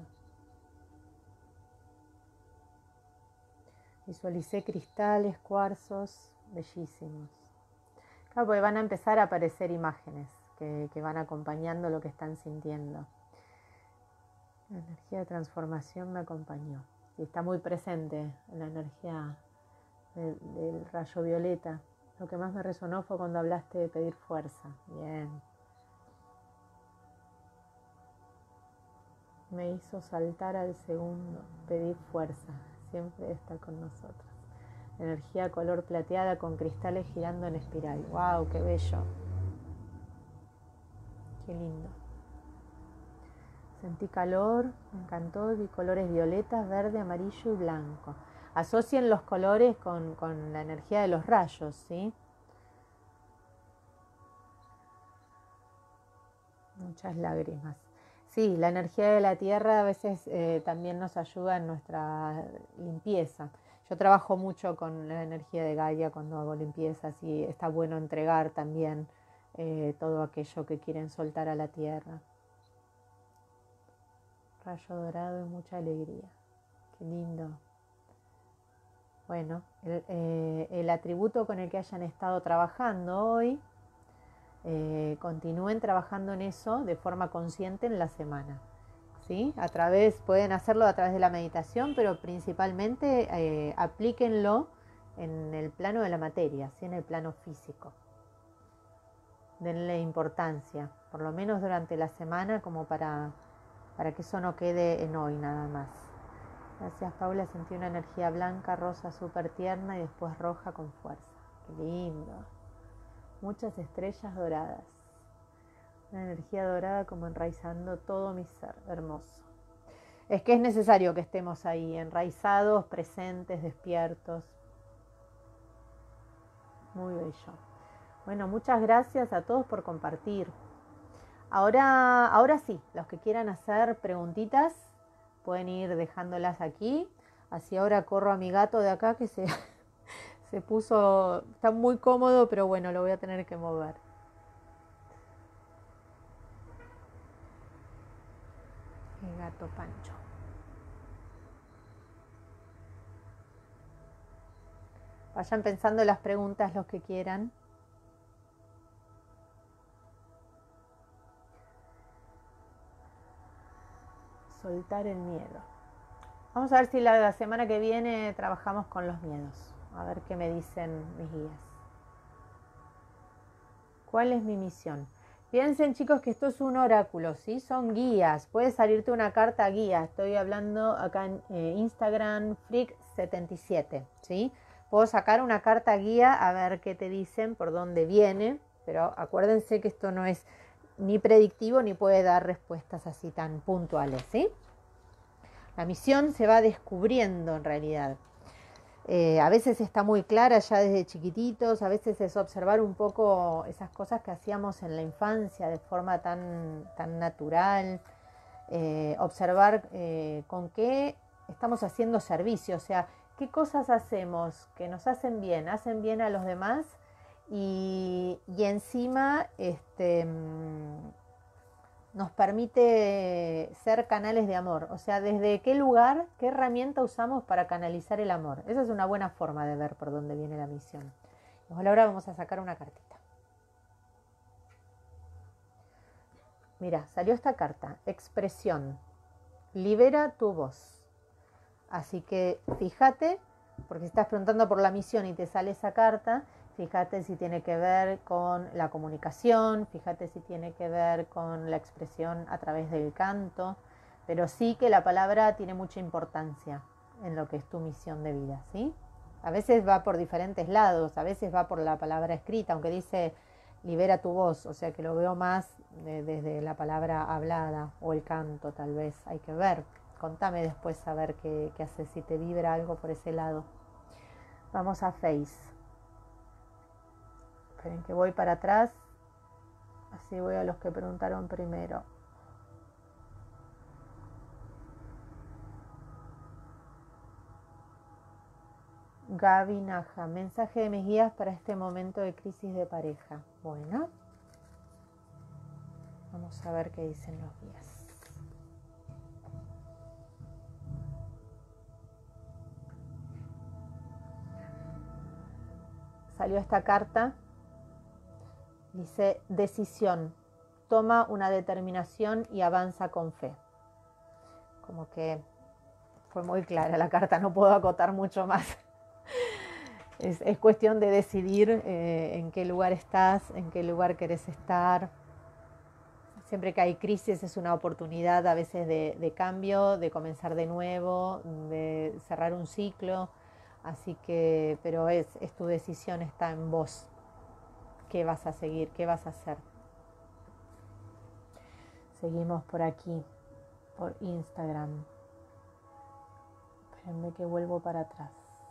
Visualicé cristales, cuarzos, bellísimos. Claro, porque van a empezar a aparecer imágenes que van acompañando lo que están sintiendo. La energía de transformación me acompañó. Y está muy presente la energía del rayo violeta. Lo que más me resonó fue cuando hablaste de pedir fuerza. Bien. Me hizo saltar al segundo. Pedir fuerza. Siempre está con nosotros. Energía color plateada con cristales girando en espiral. ¡Wow! ¡Qué bello! ¡Qué lindo! Sentí calor, me encantó, vi colores violetas, verde, amarillo y blanco. Asocien los colores con la energía de los rayos, ¿sí? Muchas lágrimas. Sí, la energía de la tierra a veces también nos ayuda en nuestra limpieza. Yo trabajo mucho con la energía de Gaia cuando hago limpiezas y está bueno entregar también todo aquello que quieren soltar a la tierra. Rayo dorado y mucha alegría. Qué lindo. Bueno, el atributo con el que hayan estado trabajando hoy, continúen trabajando en eso de forma consciente en la semana. ¿Sí? Pueden hacerlo a través de la meditación, pero principalmente aplíquenlo en el plano de la materia, ¿sí? En el plano físico. Denle importancia, por lo menos durante la semana, como para que eso no quede en hoy nada más. Gracias, Paula. Sentí una energía blanca, rosa, súper tierna y después roja con fuerza. Qué lindo. Muchas estrellas doradas. Una energía dorada como enraizando todo mi ser. Hermoso. Es que es necesario que estemos ahí, enraizados, presentes, despiertos. Muy bello. Bueno, muchas gracias a todos por compartir. Ahora sí, los que quieran hacer preguntitas pueden ir dejándolas aquí. Así ahora corro a mi gato de acá que se puso, está muy cómodo, pero bueno, lo voy a tener que mover. El gato Pancho. Vayan pensando las preguntas los que quieran. Soltar el miedo. Vamos a ver si la semana que viene trabajamos con los miedos. A ver qué me dicen mis guías. ¿Cuál es mi misión? Piensen, chicos, que esto es un oráculo, ¿sí? Son guías. Puede salirte una carta guía. Estoy hablando acá en Instagram, Freak77, ¿sí? Puedo sacar una carta guía a ver qué te dicen, por dónde viene, pero acuérdense que esto no es ni predictivo ni puede dar respuestas así tan puntuales, ¿sí? La misión se va descubriendo en realidad. A veces está muy clara ya desde chiquititos, a veces es observar un poco esas cosas que hacíamos en la infancia de forma tan natural, observar con qué estamos haciendo servicio, o sea, qué cosas hacemos que nos hacen bien a los demás y encima nos permite ser canales de amor. O sea, desde qué lugar, qué herramienta usamos para canalizar el amor. Esa es una buena forma de ver por dónde viene la misión. Ahora vamos a sacar una cartita. Mira, salió esta carta, expresión. Libera tu voz. Así que fíjate, porque si estás preguntando por la misión y te sale esa carta, fíjate si tiene que ver con la comunicación, fíjate si tiene que ver con la expresión a través del canto, pero sí que la palabra tiene mucha importancia en lo que es tu misión de vida, ¿sí? A veces va por diferentes lados, a veces va por la palabra escrita, aunque dice libera tu voz, o sea que lo veo más desde la palabra hablada o el canto, tal vez, hay que ver. Contame después a ver qué haces, si te vibra algo por ese lado. Vamos a Face. Esperen que voy para atrás. Así voy a los que preguntaron primero. Gaby Naja, mensaje de mis guías para este momento de crisis de pareja. Bueno, vamos a ver qué dicen los guías. Salió esta carta, dice decisión, toma una determinación y avanza con fe. Como que fue muy clara la carta, no puedo acotar mucho más. Es cuestión de decidir en qué lugar estás, en qué lugar querés estar. Siempre que hay crisis es una oportunidad a veces de cambio, de comenzar de nuevo, de cerrar un ciclo. Así que, pero es tu decisión, está en vos. ¿Qué vas a seguir? ¿Qué vas a hacer? Seguimos por aquí, por Instagram. Espérenme que vuelvo para atrás.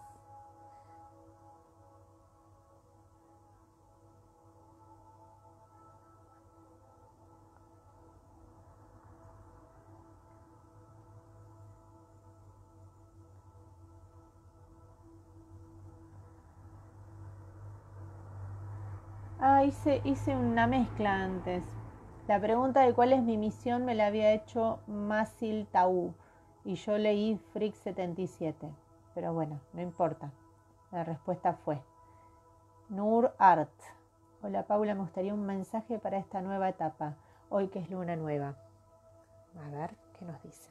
Hice una mezcla antes. La pregunta de cuál es mi misión me la había hecho Masil Taú y yo leí Freak 77. Pero bueno, no importa. La respuesta fue Nur Art. Hola Paula, me gustaría un mensaje para esta nueva etapa, hoy que es luna nueva. A ver, ¿qué nos dice?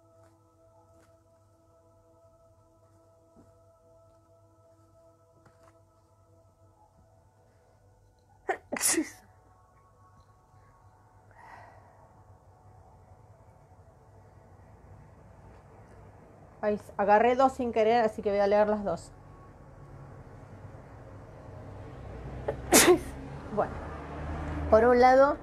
Ay, agarré dos sin querer, así que voy a leer las dos. Bueno, por un lado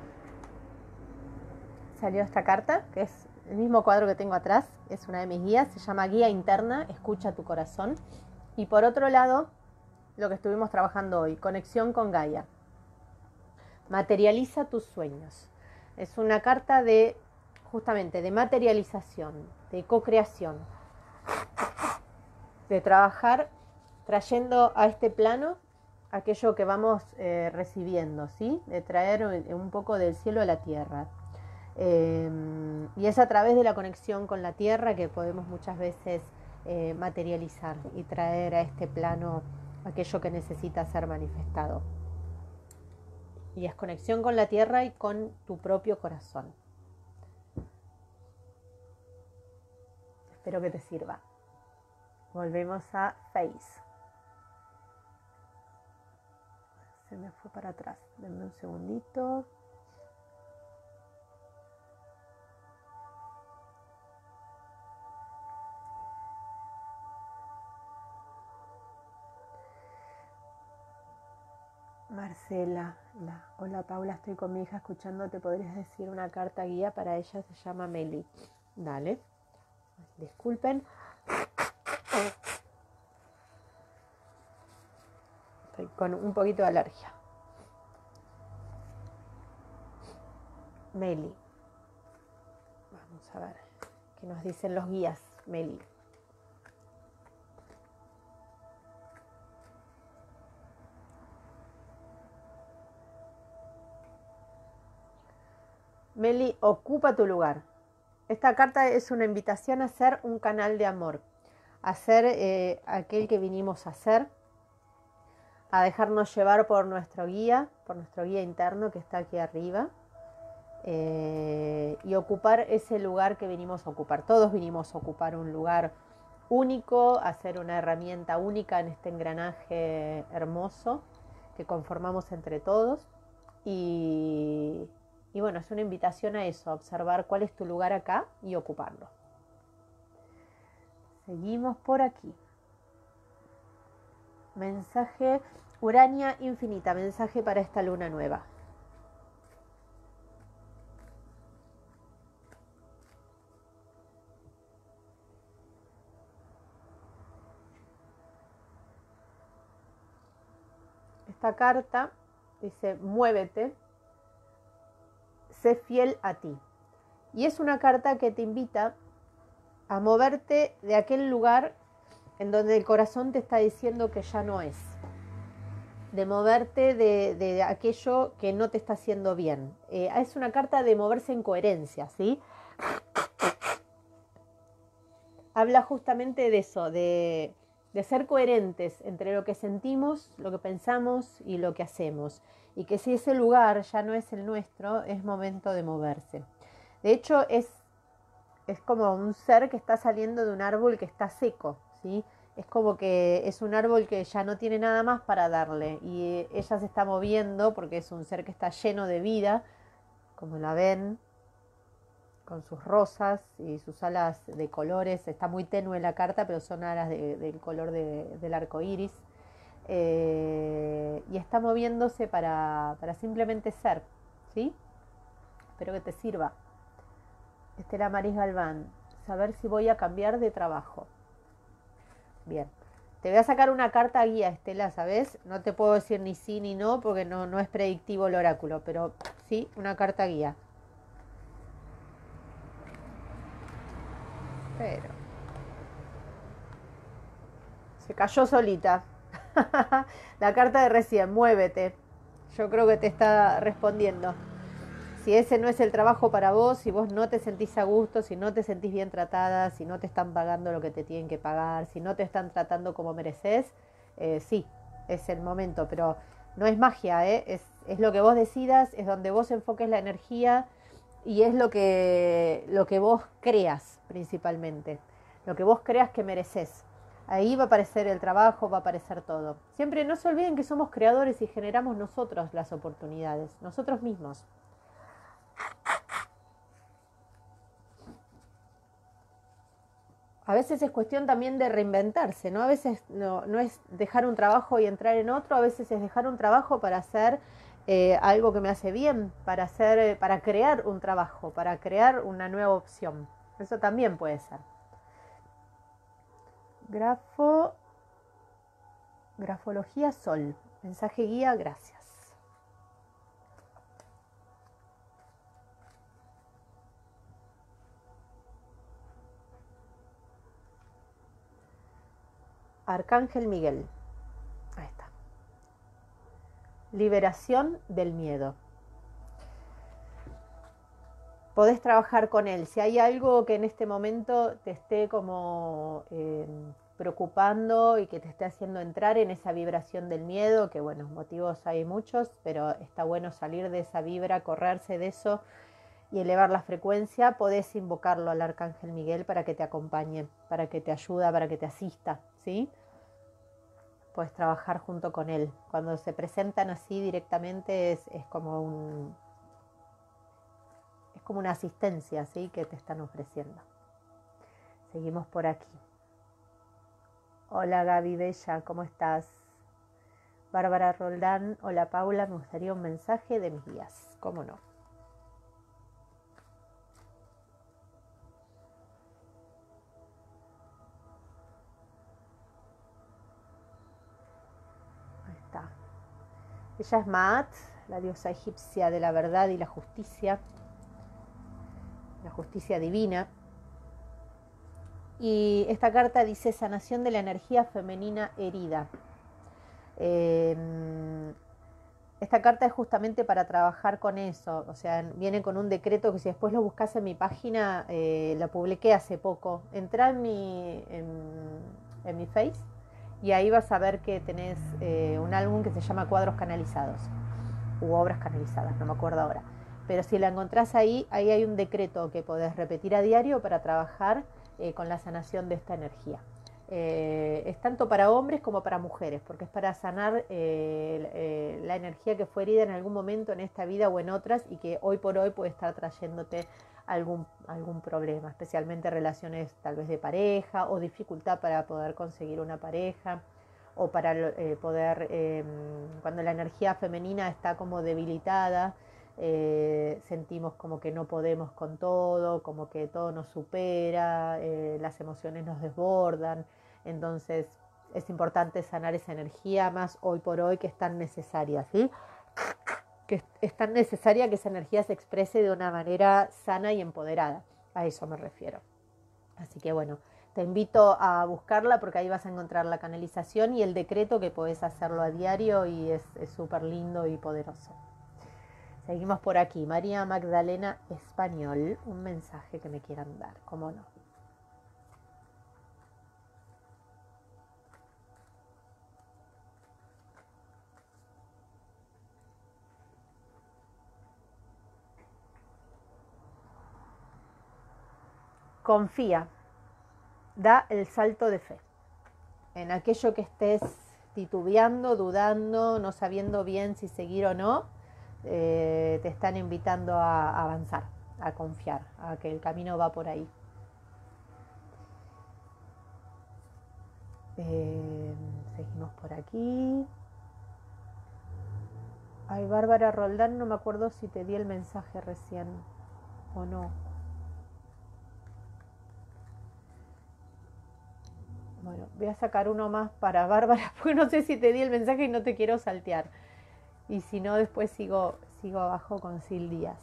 salió esta carta, que es el mismo cuadro que tengo atrás, es una de mis guías, se llama Guía Interna, escucha tu corazón. Y por otro lado, lo que estuvimos trabajando hoy, conexión con Gaia. Materializa tus sueños. Es una carta de, justamente, de materialización, de co-creación, de trabajar trayendo a este plano aquello que vamos recibiendo, ¿sí? De traer un poco del cielo a la tierra. Y es a través de la conexión con la tierra que podemos muchas veces materializar y traer a este plano aquello que necesita ser manifestado. Y es conexión con la tierra y con tu propio corazón. Espero que te sirva. Volvemos a Face. Se me fue para atrás. Denme un segundito. Marcela, hola Paula, estoy con mi hija escuchando, ¿te podrías decir una carta guía para ella? Se llama Meli. Dale, disculpen. Estoy con un poquito de alergia. Meli. Vamos a ver qué nos dicen los guías, Meli. Meli, ocupa tu lugar. Esta carta es una invitación a ser un canal de amor, a ser aquel que vinimos a ser, a dejarnos llevar por nuestro guía interno que está aquí arriba, y ocupar ese lugar que vinimos a ocupar. Todos vinimos a ocupar un lugar único, a ser una herramienta única en este engranaje hermoso que conformamos entre todos. Y bueno, es una invitación a eso, a observar cuál es tu lugar acá y ocuparlo. Seguimos por aquí. Mensaje Urania infinita, mensaje para esta luna nueva. Esta carta dice, muévete, sé fiel a ti. Y es una carta que te invita a moverte de aquel lugar en donde el corazón te está diciendo que ya no es. De moverte de aquello que no te está haciendo bien. Es una carta de moverse en coherencia, ¿sí? Habla justamente de eso, de ser coherentes entre lo que sentimos, lo que pensamos y lo que hacemos. Y que si ese lugar ya no es el nuestro, es momento de moverse. De hecho, es como un ser que está saliendo de un árbol que está seco, ¿sí? Es como que es un árbol que ya no tiene nada más para darle. Y ella se está moviendo porque es un ser que está lleno de vida, como la ven, con sus rosas y sus alas de colores. Está muy tenue la carta, pero son alas del color del arco iris. Y está moviéndose para simplemente ser, ¿sí? Espero que te sirva. Estela Maris Galván, saber si voy a cambiar de trabajo. Bien. Te voy a sacar una carta guía, Estela, ¿sabes? No te puedo decir ni sí ni no, porque no es predictivo el oráculo, pero sí una carta guía. Pero se cayó solita. La carta de recién, muévete. Yo creo que te está respondiendo. Si ese no es el trabajo para vos, si vos no te sentís a gusto, si no te sentís bien tratada, si no te están pagando lo que te tienen que pagar, si no te están tratando como mereces, sí, es el momento, pero no es magia, es lo que vos decidas, es donde vos enfoques la energía y es lo que vos creas principalmente, lo que vos creas que mereces. Ahí va a aparecer el trabajo, va a aparecer todo. Siempre no se olviden que somos creadores y generamos nosotros las oportunidades, nosotros mismos. A veces es cuestión también de reinventarse, ¿no? A veces no es dejar un trabajo y entrar en otro, a veces es dejar un trabajo para hacer algo que me hace bien, para crear un trabajo, para crear una nueva opción. Eso también puede ser. Grafología Sol. Mensaje guía, gracias. Arcángel Miguel. Ahí está. Liberación del miedo. Podés trabajar con él. Si hay algo que en este momento te esté como preocupando y que te esté haciendo entrar en esa vibración del miedo, que bueno, motivos hay muchos, pero está bueno salir de esa vibra, correrse de eso y elevar la frecuencia, podés invocarlo al Arcángel Miguel para que te acompañe, para que te ayude, para que te asista, ¿sí? Puedes trabajar junto con él. Cuando se presentan así directamente es como una asistencia, ¿sí? Que te están ofreciendo. Seguimos por aquí. Hola Gaby Bella, ¿cómo estás? Bárbara Roldán, hola Paula, me gustaría un mensaje de mis guías, ¿cómo no? Ahí está. Ella es Maat, la diosa egipcia de la verdad y la justicia divina. Y esta carta dice sanación de la energía femenina herida. Esta carta es justamente para trabajar con eso, o sea, viene con un decreto que si después lo buscas en mi página, lo publiqué hace poco. Entrá en mi Face y ahí vas a ver que tenés un álbum que se llama Cuadros Canalizados, u Obras Canalizadas, no me acuerdo ahora. Pero si la encontrás ahí, ahí hay un decreto que podés repetir a diario para trabajar con la sanación de esta energía. Es tanto para hombres como para mujeres, porque es para sanar la energía que fue herida en algún momento en esta vida o en otras y que hoy por hoy puede estar trayéndote algún problema, especialmente relaciones tal vez de pareja o dificultad para poder conseguir una pareja o para poder, cuando la energía femenina está como debilitada, sentimos como que no podemos con todo, como que todo nos supera, las emociones nos desbordan, entonces es importante sanar esa energía más hoy por hoy que es tan necesaria, ¿sí? Que es tan necesaria que esa energía se exprese de una manera sana y empoderada, a eso me refiero. Así que bueno, te invito a buscarla porque ahí vas a encontrar la canalización y el decreto que podés hacerlo a diario y es súper lindo y poderoso. Seguimos por aquí. María Magdalena Español, un mensaje que me quieran dar, ¿cómo no? Confía, da el salto de fe en aquello que estés titubeando, dudando, no sabiendo bien si seguir o no. Te están invitando a avanzar, a confiar, a que el camino va por ahí. Seguimos por aquí. Ay, Bárbara Roldán, no me acuerdo si te di el mensaje recién o no. Bueno, voy a sacar uno más para Bárbara, porque no sé si te di el mensaje y no te quiero saltear. Y si no, después sigo abajo con Sil Díaz.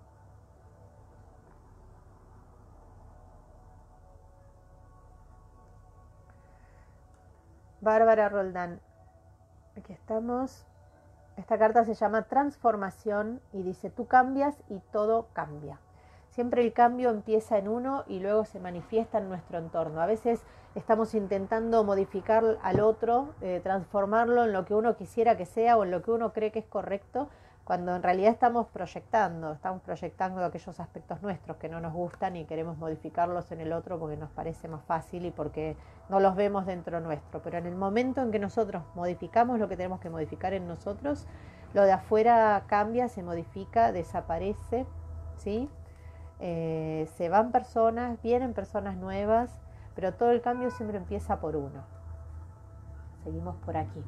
Bárbara Roldán, aquí estamos. Esta carta se llama Transformación y dice, tú cambias y todo cambia. Siempre el cambio empieza en uno y luego se manifiesta en nuestro entorno. A veces estamos intentando modificar al otro, transformarlo en lo que uno quisiera que sea o en lo que uno cree que es correcto, cuando en realidad estamos proyectando aquellos aspectos nuestros que no nos gustan y queremos modificarlos en el otro porque nos parece más fácil y porque no los vemos dentro nuestro. Pero en el momento en que nosotros modificamos lo que tenemos que modificar en nosotros, lo de afuera cambia, se modifica, desaparece, ¿sí? Se van personas, vienen personas nuevas, pero todo el cambio siempre empieza por uno. Seguimos por aquí.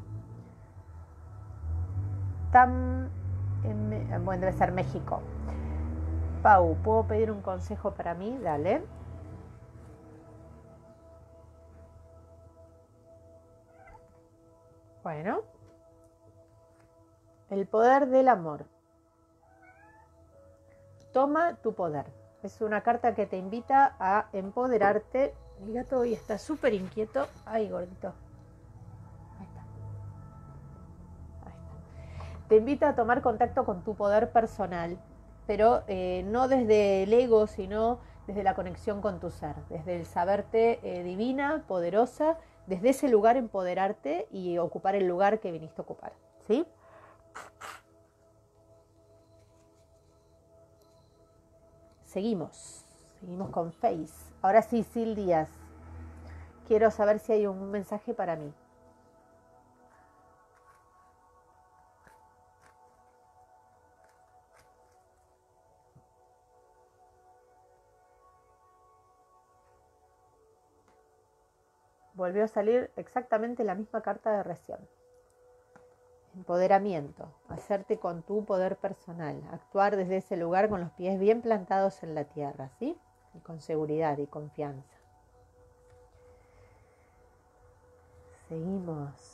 Bueno, debe ser México. Pau, ¿puedo pedir un consejo para mí? Dale. Bueno. El poder del amor. Toma tu poder. Es una carta que te invita a empoderarte. Mi gato hoy está súper inquieto. Ay, gordito. Ahí está. Ahí está. Te invita a tomar contacto con tu poder personal, pero no desde el ego, sino desde la conexión con tu ser, desde el saberte divina, poderosa, desde ese lugar empoderarte y ocupar el lugar que viniste a ocupar, ¿sí? Seguimos con Face. Ahora sí, Sil Díaz. Quiero saber si hay un mensaje para mí. Volvió a salir exactamente la misma carta de recién. empoderamiento, hacerte con tu poder personal, actuar desde ese lugar con los pies bien plantados en la tierra, ¿sí? Y con seguridad y confianza. Seguimos.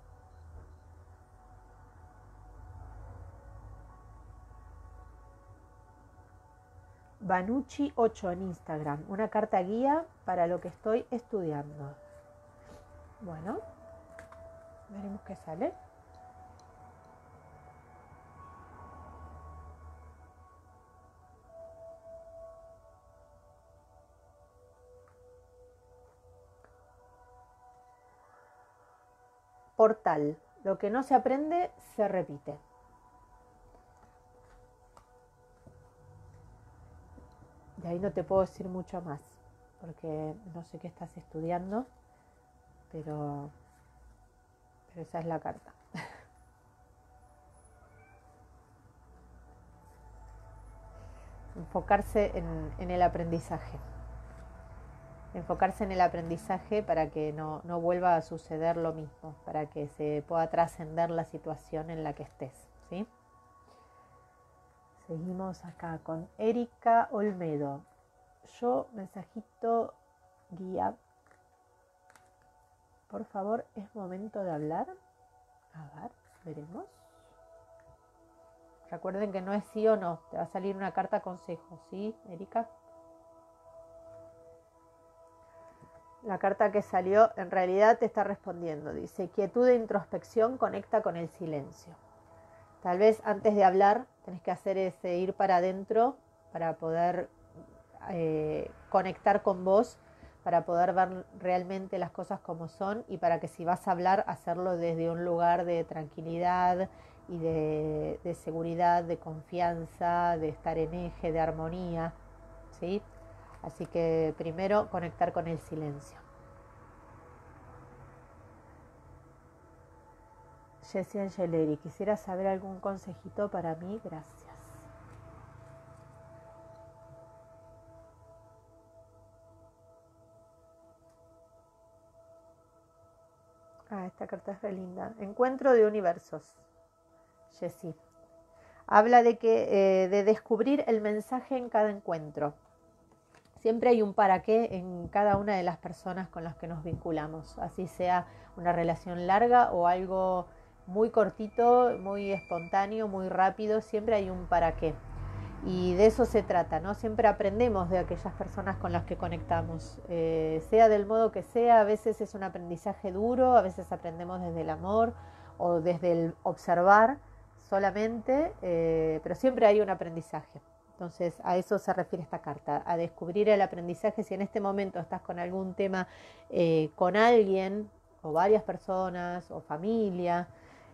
Banucci 8 en Instagram, una carta guía para lo que estoy estudiando. Bueno, veremos qué sale. Portal, lo que no se aprende se repite. De ahí no te puedo decir mucho más, porque no sé qué estás estudiando, pero esa es la carta. Enfocarse en el aprendizaje. Enfocarse en el aprendizaje para que no vuelva a suceder lo mismo, para que se pueda trascender la situación en la que estés, ¿sí? Seguimos acá con Erika Olmedo. Yo, mensajito guía. Por favor, es momento de hablar. A ver, veremos. Recuerden que no es sí o no. Te va a salir una carta consejo, ¿sí, Erika? La carta que salió en realidad te está respondiendo. Dice, quietud e introspección conecta con el silencio. Tal vez antes de hablar tenés que hacer ese ir para adentro para poder conectar con vos, para poder ver realmente las cosas como son y para que si vas a hablar, hacerlo desde un lugar de tranquilidad y de seguridad, de confianza, de estar en eje, de armonía, ¿sí? Así que primero conectar con el silencio. Jessie Angeleri, quisiera saber algún consejito para mí, gracias. Ah, esta carta es re linda. Encuentro de universos, Jessie. Habla de que de descubrir el mensaje en cada encuentro. Siempre hay un para qué en cada una de las personas con las que nos vinculamos, así sea una relación larga o algo muy cortito, muy espontáneo, muy rápido, siempre hay un para qué. Y de eso se trata, ¿no? Siempre aprendemos de aquellas personas con las que conectamos, sea del modo que sea, a veces es un aprendizaje duro, a veces aprendemos desde el amor o desde el observar solamente, pero siempre hay un aprendizaje. Entonces a eso se refiere esta carta, a descubrir el aprendizaje. Si en este momento estás con algún tema con alguien o varias personas o familia,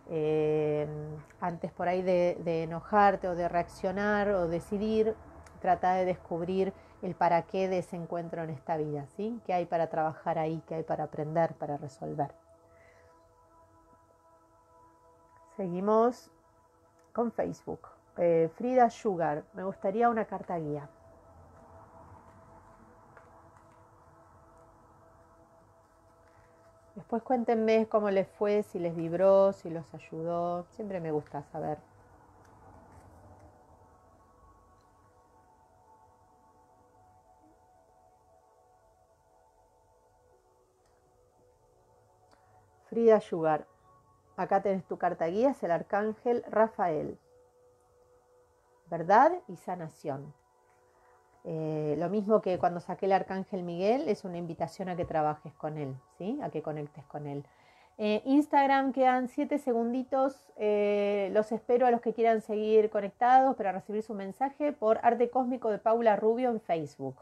antes por ahí de enojarte o de reaccionar o decidir, trata de descubrir el para qué de ese encuentro en esta vida, ¿sí? ¿Qué hay para trabajar ahí? ¿Qué hay para aprender, para resolver? Seguimos con Facebook. Frida Sugar, me gustaría una carta guía. Después cuéntenme cómo les fue, si les vibró, si los ayudó. Siempre me gusta saber. Frida Sugar, acá tenés tu carta guía, es el arcángel Rafael. Verdad y sanación. Lo mismo que cuando saqué el arcángel Miguel, es una invitación a que trabajes con él, ¿sí? A que conectes con él. Instagram, quedan 7 segunditos. Los espero a los que quieran seguir conectados para recibir su mensaje por Arte Cósmico de Paula Rubio en Facebook.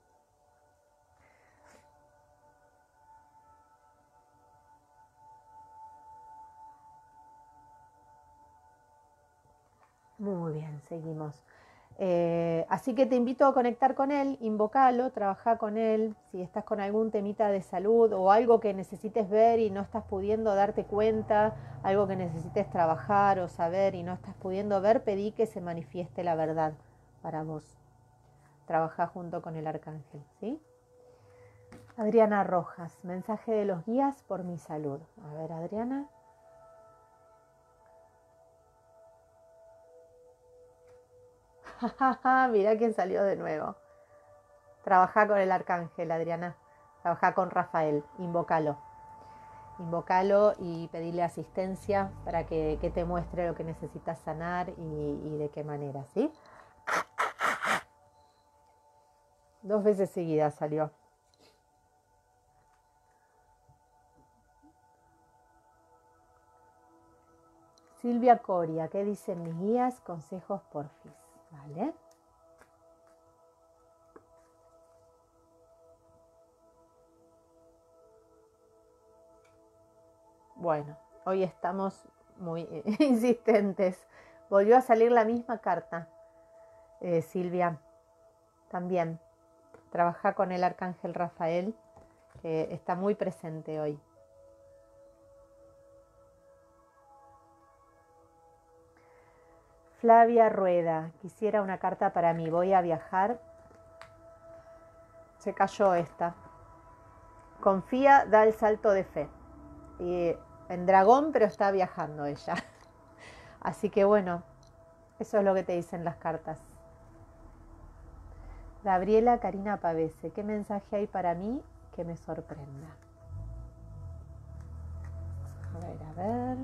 Muy bien, seguimos. Así que te invito a conectar con él, invocalo, trabaja con él. Si estás con algún temita de salud o algo que necesites ver y no estás pudiendo darte cuenta, algo que necesites trabajar o saber y no estás pudiendo ver, pedí que se manifieste la verdad para vos. Trabaja junto con el arcángel, ¿sí? Adriana Rojas, mensaje de los guías por mi salud. A ver, Adriana. Mirá quién salió de nuevo. Trabajá con el arcángel, Adriana. Trabajá con Rafael. Invócalo. Invócalo y pedirle asistencia para que te muestre lo que necesitas sanar y de qué manera, ¿sí? 2 veces seguidas salió. Silvia Coria, ¿qué dicen mis guías? Consejos porfis, ¿vale? Bueno, hoy estamos muy insistentes. Volvió a salir la misma carta, Silvia. También trabaja con el arcángel Rafael, que está muy presente hoy. Flavia Rueda, quisiera una carta para mí, voy a viajar. Se cayó esta. Confía, da el salto de fe. En dragón, pero está viajando ella. Así que bueno, eso es lo que te dicen las cartas. Gabriela Karina Pavese, ¿qué mensaje hay para mí que me sorprenda? A ver.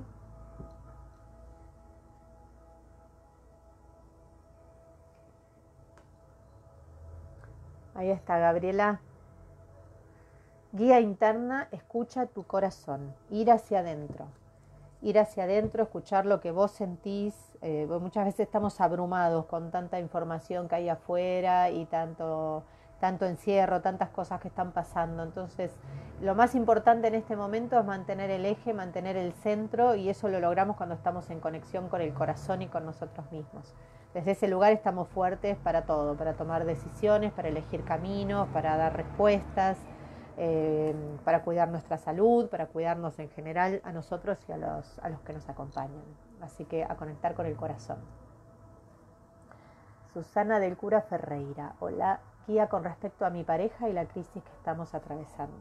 Ahí está, Gabriela. Guía interna, escucha tu corazón, ir hacia adentro. Ir hacia adentro, escuchar lo que vos sentís. Muchas veces estamos abrumados con tanta información que hay afuera y tanto encierro, tantas cosas que están pasando. Entonces, lo más importante en este momento es mantener el eje, mantener el centro, y eso lo logramos cuando estamos en conexión con el corazón y con nosotros mismos. Desde ese lugar estamos fuertes para todo, para tomar decisiones, para elegir caminos, para dar respuestas, para cuidar nuestra salud, para cuidarnos en general a nosotros y a los que nos acompañan. Así que a conectar con el corazón. Susana del Cura Ferreira, hola, guía con respecto a mi pareja y la crisis que estamos atravesando.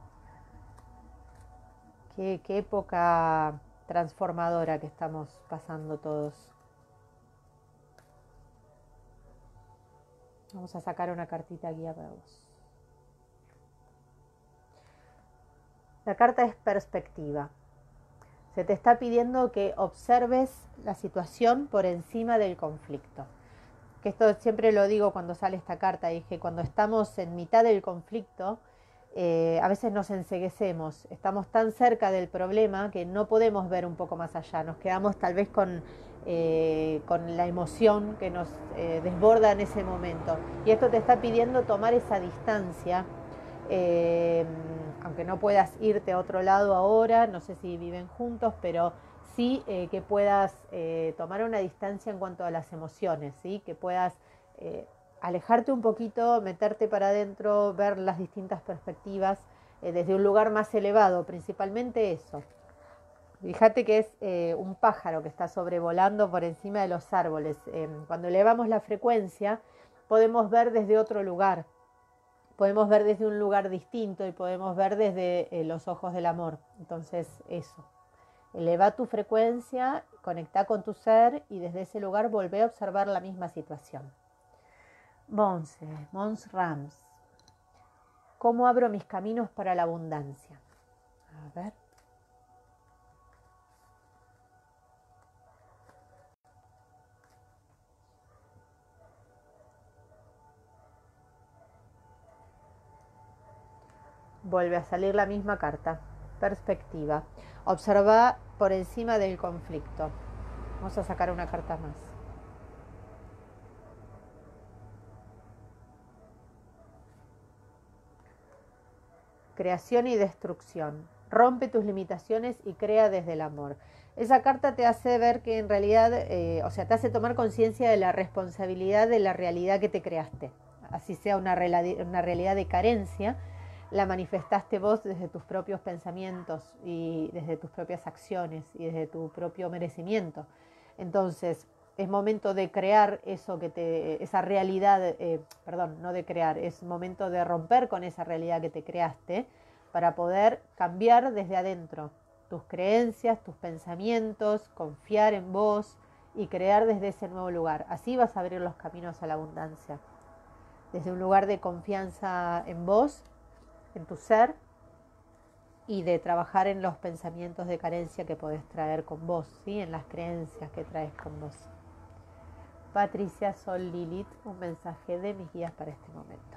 Qué época transformadora que estamos pasando todos. Vamos a sacar una cartita guía para vos. La carta es perspectiva. Se te está pidiendo que observes la situación por encima del conflicto. Que esto siempre lo digo cuando sale esta carta, y que cuando estamos en mitad del conflicto, a veces nos enceguecemos, estamos tan cerca del problema que no podemos ver un poco más allá, nos quedamos tal vez con la emoción que nos desborda en ese momento. Y esto te está pidiendo tomar esa distancia, aunque no puedas irte a otro lado ahora, no sé si viven juntos, pero sí que puedas tomar una distancia en cuanto a las emociones, ¿sí? Que puedas alejarte un poquito, meterte para adentro, ver las distintas perspectivas desde un lugar más elevado, principalmente eso. Fíjate que es un pájaro que está sobrevolando por encima de los árboles. Cuando elevamos la frecuencia, podemos ver desde otro lugar, podemos ver desde un lugar distinto y podemos ver desde los ojos del amor. Entonces, eso. Eleva tu frecuencia, conecta con tu ser y desde ese lugar volvé a observar la misma situación. Mons Rams. ¿Cómo abro mis caminos para la abundancia? A ver. Vuelve a salir la misma carta. Perspectiva. Observa por encima del conflicto. Vamos a sacar una carta más. Creación y destrucción. Rompe tus limitaciones y crea desde el amor. Esa carta te hace ver que en realidad, te hace tomar conciencia de la responsabilidad de la realidad que te creaste. Así sea una realidad de carencia, la manifestaste vos desde tus propios pensamientos y desde tus propias acciones y desde tu propio merecimiento. Entonces, es momento de crear esa realidad, no de crear, es momento de romper con esa realidad que te creaste para poder cambiar desde adentro tus creencias, tus pensamientos, confiar en vos y crear desde ese nuevo lugar. Así vas a abrir los caminos a la abundancia. Desde un lugar de confianza en vos, en tu ser, y de trabajar en los pensamientos de carencia que podés traer con vos, ¿sí? En las creencias que traes con vos. Patricia Sol Lilith, un mensaje de mis guías para este momento.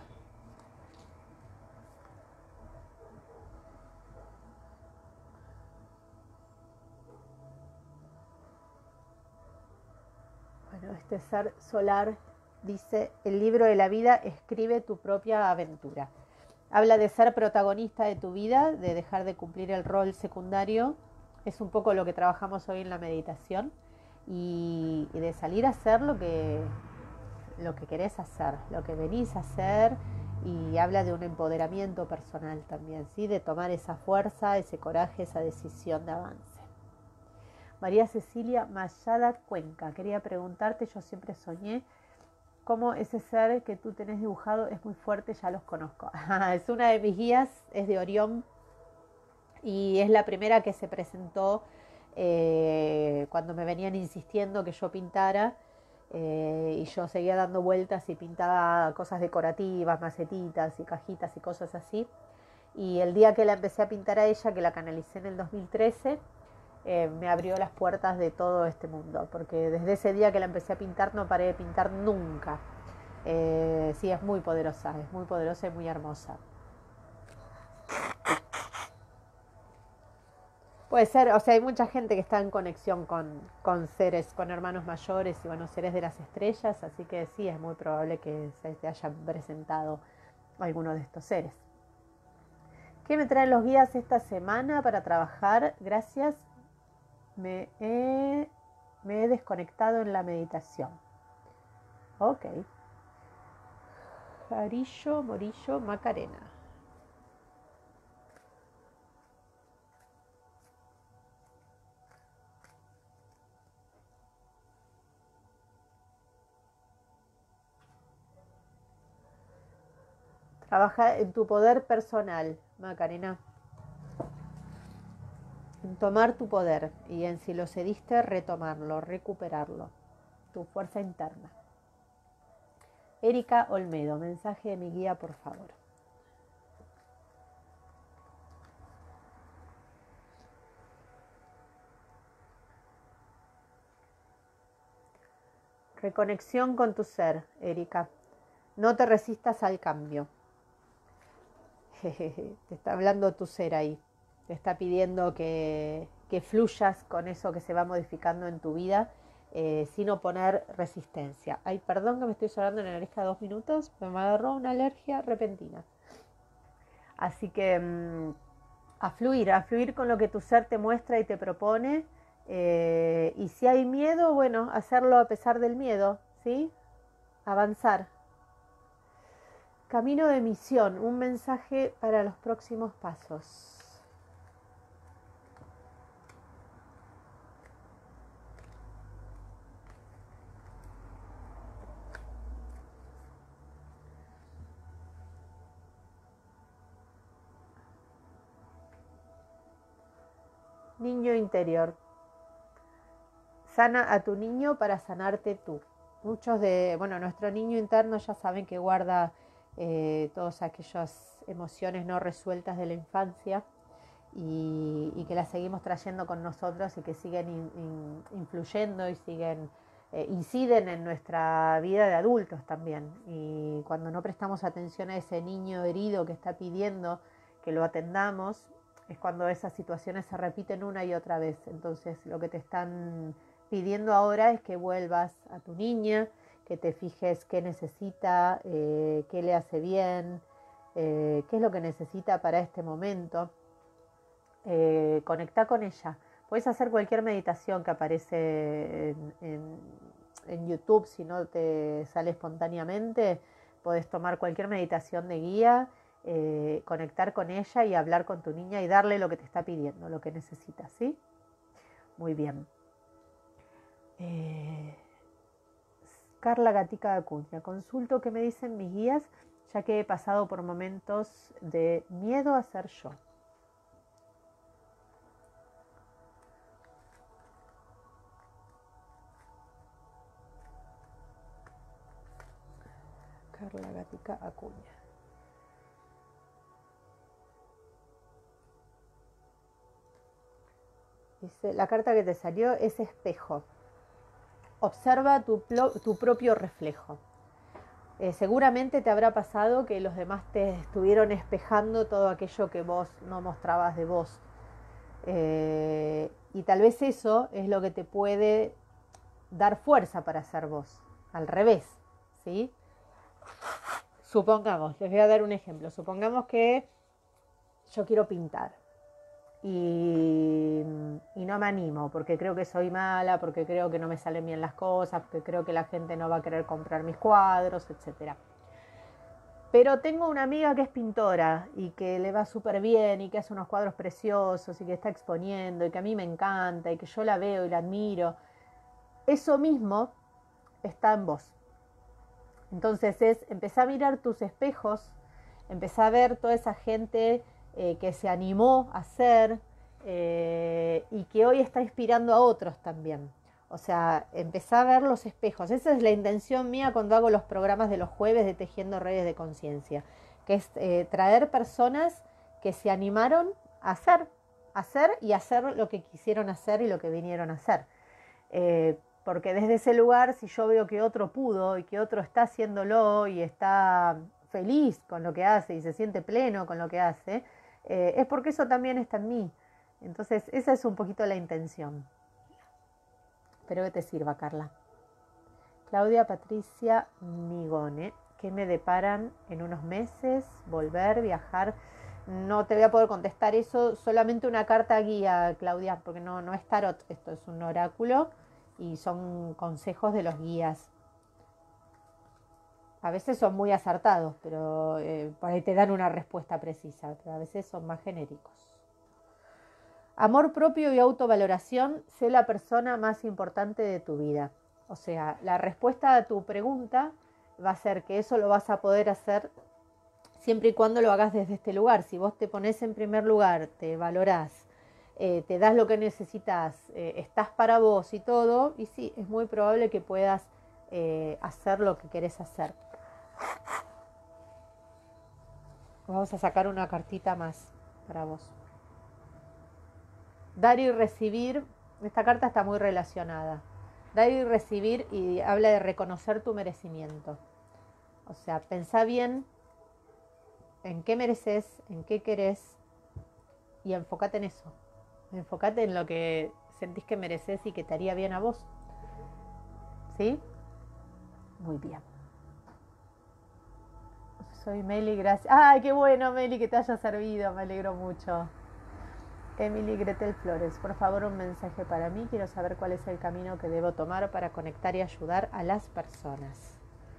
Bueno, este ser solar dice: el libro de la vida, escribe tu propia aventura. Habla de ser protagonista de tu vida, de dejar de cumplir el rol secundario. Es un poco lo que trabajamos hoy en la meditación. Y de salir a hacer lo que querés hacer, lo que venís a hacer. Y habla de un empoderamiento personal también, ¿sí? De tomar esa fuerza, ese coraje, esa decisión de avance. María Cecilia Mayada Cuenca, quería preguntarte, yo siempre soñé cómo ese ser que tú tenés dibujado es muy fuerte, ya los conozco. Es una de mis guías, es de Orión y es la primera que se presentó cuando me venían insistiendo que yo pintara, y yo seguía dando vueltas y pintaba cosas decorativas, macetitas y cajitas y cosas así. Y el día que la empecé a pintar a ella, que la canalicé en el 2013, me abrió las puertas de todo este mundo, porque desde ese día que la empecé a pintar no paré de pintar nunca. Sí, es muy poderosa y muy hermosa. Puede ser, o sea, hay mucha gente que está en conexión con seres, con hermanos mayores y bueno, seres de las estrellas, así que sí, es muy probable que se te hayan presentado alguno de estos seres. ¿Qué me traen los guías esta semana para trabajar? Gracias. Me he desconectado en la meditación. Ok. Jarillo, Morillo, Macarena. Trabaja en tu poder personal, Macarena. En tomar tu poder y en si lo cediste, retomarlo, recuperarlo. Tu fuerza interna. Erika Olmedo, mensaje de mi guía, por favor. Reconexión con tu ser, Erika. No te resistas al cambio. Te está hablando tu ser ahí. Te está pidiendo que fluyas con eso que se va modificando en tu vida, sin oponer resistencia. Ay, perdón que me estoy llorando en la nariz cada 2 minutos, pero me agarró una alergia repentina. Así que a fluir con lo que tu ser te muestra y te propone. Y si hay miedo, bueno, hacerlo a pesar del miedo, ¿sí? Avanzar. Camino de misión, un mensaje para los próximos pasos. Niño interior. Sana a tu niño para sanarte tú. Muchos de, bueno, nuestro niño interno ya saben que guarda todas aquellas emociones no resueltas de la infancia y que las seguimos trayendo con nosotros y que siguen influyendo y inciden en nuestra vida de adultos también. Y cuando no prestamos atención a ese niño herido que está pidiendo que lo atendamos, es cuando esas situaciones se repiten una y otra vez. Entonces lo que te están pidiendo ahora es que vuelvas a tu niña, que te fijes qué necesita, qué le hace bien, qué es lo que necesita para este momento. Conecta con ella. Puedes hacer cualquier meditación que aparece en YouTube, si no te sale espontáneamente. Puedes tomar cualquier meditación de guía, conectar con ella y hablar con tu niña y darle lo que te está pidiendo, lo que necesita, ¿sí? Muy bien. Carla Gatica de Acuña, consulto qué me dicen mis guías, ya que he pasado por momentos de miedo a ser yo. Carla Gatica Acuña. Dice, la carta que te salió es espejo. Observa tu propio reflejo. Seguramente te habrá pasado que los demás te estuvieron espejando todo aquello que vos no mostrabas de vos. Y tal vez eso es lo que te puede dar fuerza para ser vos. Al revés, ¿sí? Supongamos, les voy a dar un ejemplo. Supongamos que yo quiero pintar y no me animo porque creo que soy mala, porque creo que no me salen bien las cosas, porque creo que la gente no va a querer comprar mis cuadros, etc. Pero tengo una amiga que es pintora y que le va súper bien y que hace unos cuadros preciosos y que está exponiendo y que a mí me encanta y que yo la veo y la admiro. Eso mismo está en vos. Entonces empezá a mirar tus espejos, empezá a ver toda esa gente que se animó a hacer y que hoy está inspirando a otros también. O sea, empezá a ver los espejos. Esa es la intención mía cuando hago los programas de los jueves de Tejiendo Redes de Conciencia, que es traer personas que se animaron a hacer y hacer lo que quisieron hacer y lo que vinieron a hacer. Porque desde ese lugar, si yo veo que otro pudo y que otro está haciéndolo y está feliz con lo que hace y se siente pleno con lo que hace, es porque eso también está en mí. Entonces, esa es un poquito la intención. Espero que te sirva, Carla. Claudia Patricia Migone, ¿qué me deparan en unos meses? ¿Volver? ¿Viajar? No te voy a poder contestar eso, solamente una carta guía, Claudia, porque no es tarot, esto es un oráculo y son consejos de los guías. A veces son muy acertados, pero por ahí te dan una respuesta precisa, pero a veces son más genéricos. Amor propio y autovaloración, sé la persona más importante de tu vida. O sea, la respuesta a tu pregunta va a ser que eso lo vas a poder hacer siempre y cuando lo hagas desde este lugar. Si vos te pones en primer lugar, te valorás, te das lo que necesitas, estás para vos y todo, y sí, es muy probable que puedas hacer lo que querés hacer. Vamos a sacar una cartita más para vos. Dar y recibir, esta carta está muy relacionada. Dar y recibir y habla de reconocer tu merecimiento. O sea, pensá bien en qué mereces, en qué querés y enfócate en eso. Enfócate en lo que sentís que mereces y que te haría bien a vos. ¿Sí? Muy bien. Soy Meli, gracias. ¡Ay, qué bueno, Meli, que te haya servido! Me alegro mucho. Emily Gretel Flores, por favor, un mensaje para mí. Quiero saber cuál es el camino que debo tomar para conectar y ayudar a las personas.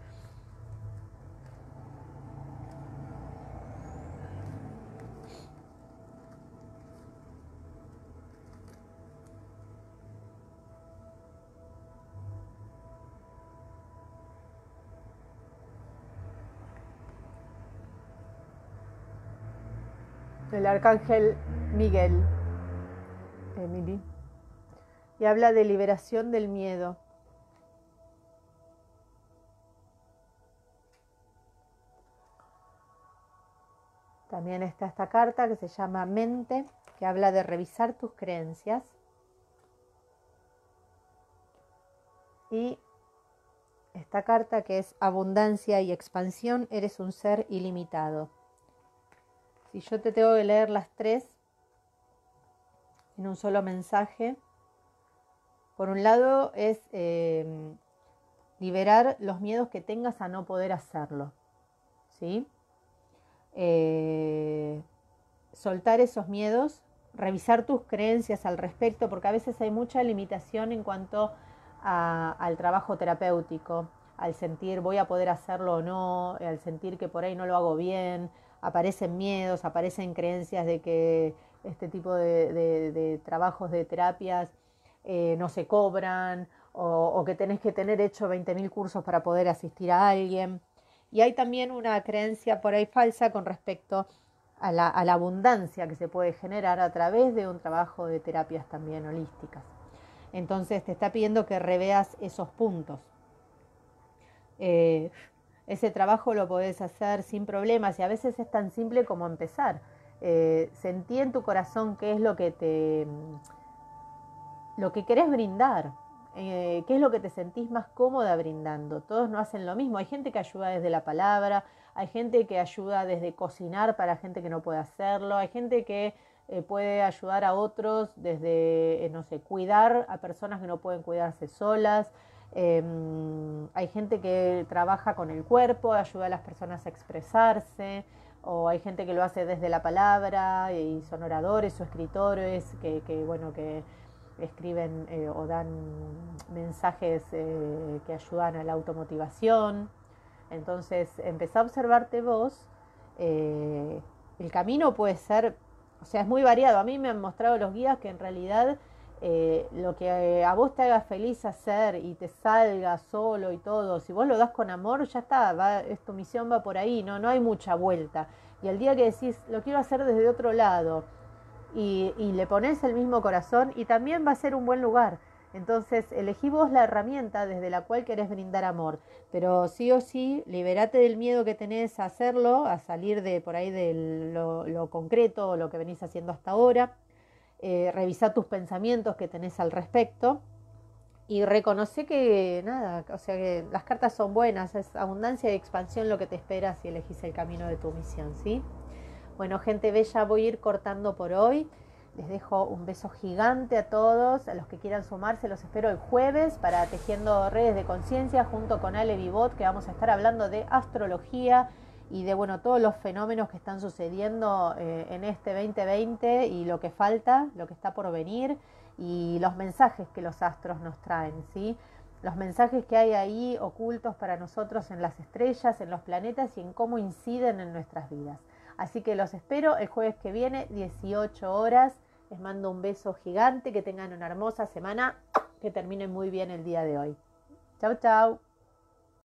El arcángel Miguel, Emily, y habla de liberación del miedo. También está esta carta que se llama Mente, que habla de revisar tus creencias. Y esta carta que es Abundancia y Expansión, eres un ser ilimitado. Si yo te tengo que leer las tres en un solo mensaje, por un lado es liberar los miedos que tengas a no poder hacerlo, ¿sí? Soltar esos miedos, revisar tus creencias al respecto, porque a veces hay mucha limitación en cuanto al trabajo terapéutico, al sentir voy a poder hacerlo o no, al sentir que por ahí no lo hago bien, aparecen miedos, aparecen creencias de que este tipo de trabajos de terapias no se cobran o que tenés que tener hecho 20.000 cursos para poder asistir a alguien. Y hay también una creencia por ahí falsa con respecto a la abundancia que se puede generar a través de un trabajo de terapias también holísticas. Entonces te está pidiendo que reveas esos puntos. ese trabajo lo podés hacer sin problemas y a veces es tan simple como empezar. Sentí en tu corazón qué es lo que querés brindar, qué es lo que te sentís más cómoda brindando. Todos no hacen lo mismo. Hay gente que ayuda desde la palabra, hay gente que ayuda desde cocinar para gente que no puede hacerlo, hay gente que puede ayudar a otros desde, no sé, cuidar a personas que no pueden cuidarse solas. Hay gente que trabaja con el cuerpo, ayuda a las personas a expresarse, o hay gente que lo hace desde la palabra y son oradores o escritores bueno, que escriben o dan mensajes que ayudan a la automotivación. Entonces, empezá a observarte vos. eh, el camino puede ser, o sea, es muy variado. A mí me han mostrado los guías que en realidad lo que a vos te haga feliz hacer y te salga solo y todo, si vos lo das con amor, ya está, tu misión va por ahí, no hay mucha vuelta. Y el día que decís, lo quiero hacer desde otro lado, y le pones el mismo corazón, y también va a ser un buen lugar. Entonces elegí vos la herramienta desde la cual querés brindar amor, pero sí o sí, liberate del miedo que tenés a hacerlo, a salir de por ahí de lo concreto o lo que venís haciendo hasta ahora. Revisá tus pensamientos que tenés al respecto y reconoce que nada, o sea que las cartas son buenas, es abundancia y expansión lo que te espera si elegís el camino de tu misión, ¿sí? Bueno, gente bella, voy a ir cortando por hoy. Les dejo un beso gigante a todos. A los que quieran sumarse, los espero el jueves para Tejiendo Redes de Conciencia junto con Ale Vivot, que vamos a estar hablando de astrología y de bueno, todos los fenómenos que están sucediendo en este 2020 y lo que falta, lo que está por venir y los mensajes que los astros nos traen, ¿sí? Los mensajes que hay ahí ocultos para nosotros en las estrellas, en los planetas y en cómo inciden en nuestras vidas. Así que los espero el jueves que viene, 18 horas. Les mando un beso gigante, que tengan una hermosa semana, que terminen muy bien el día de hoy. Chau, chau.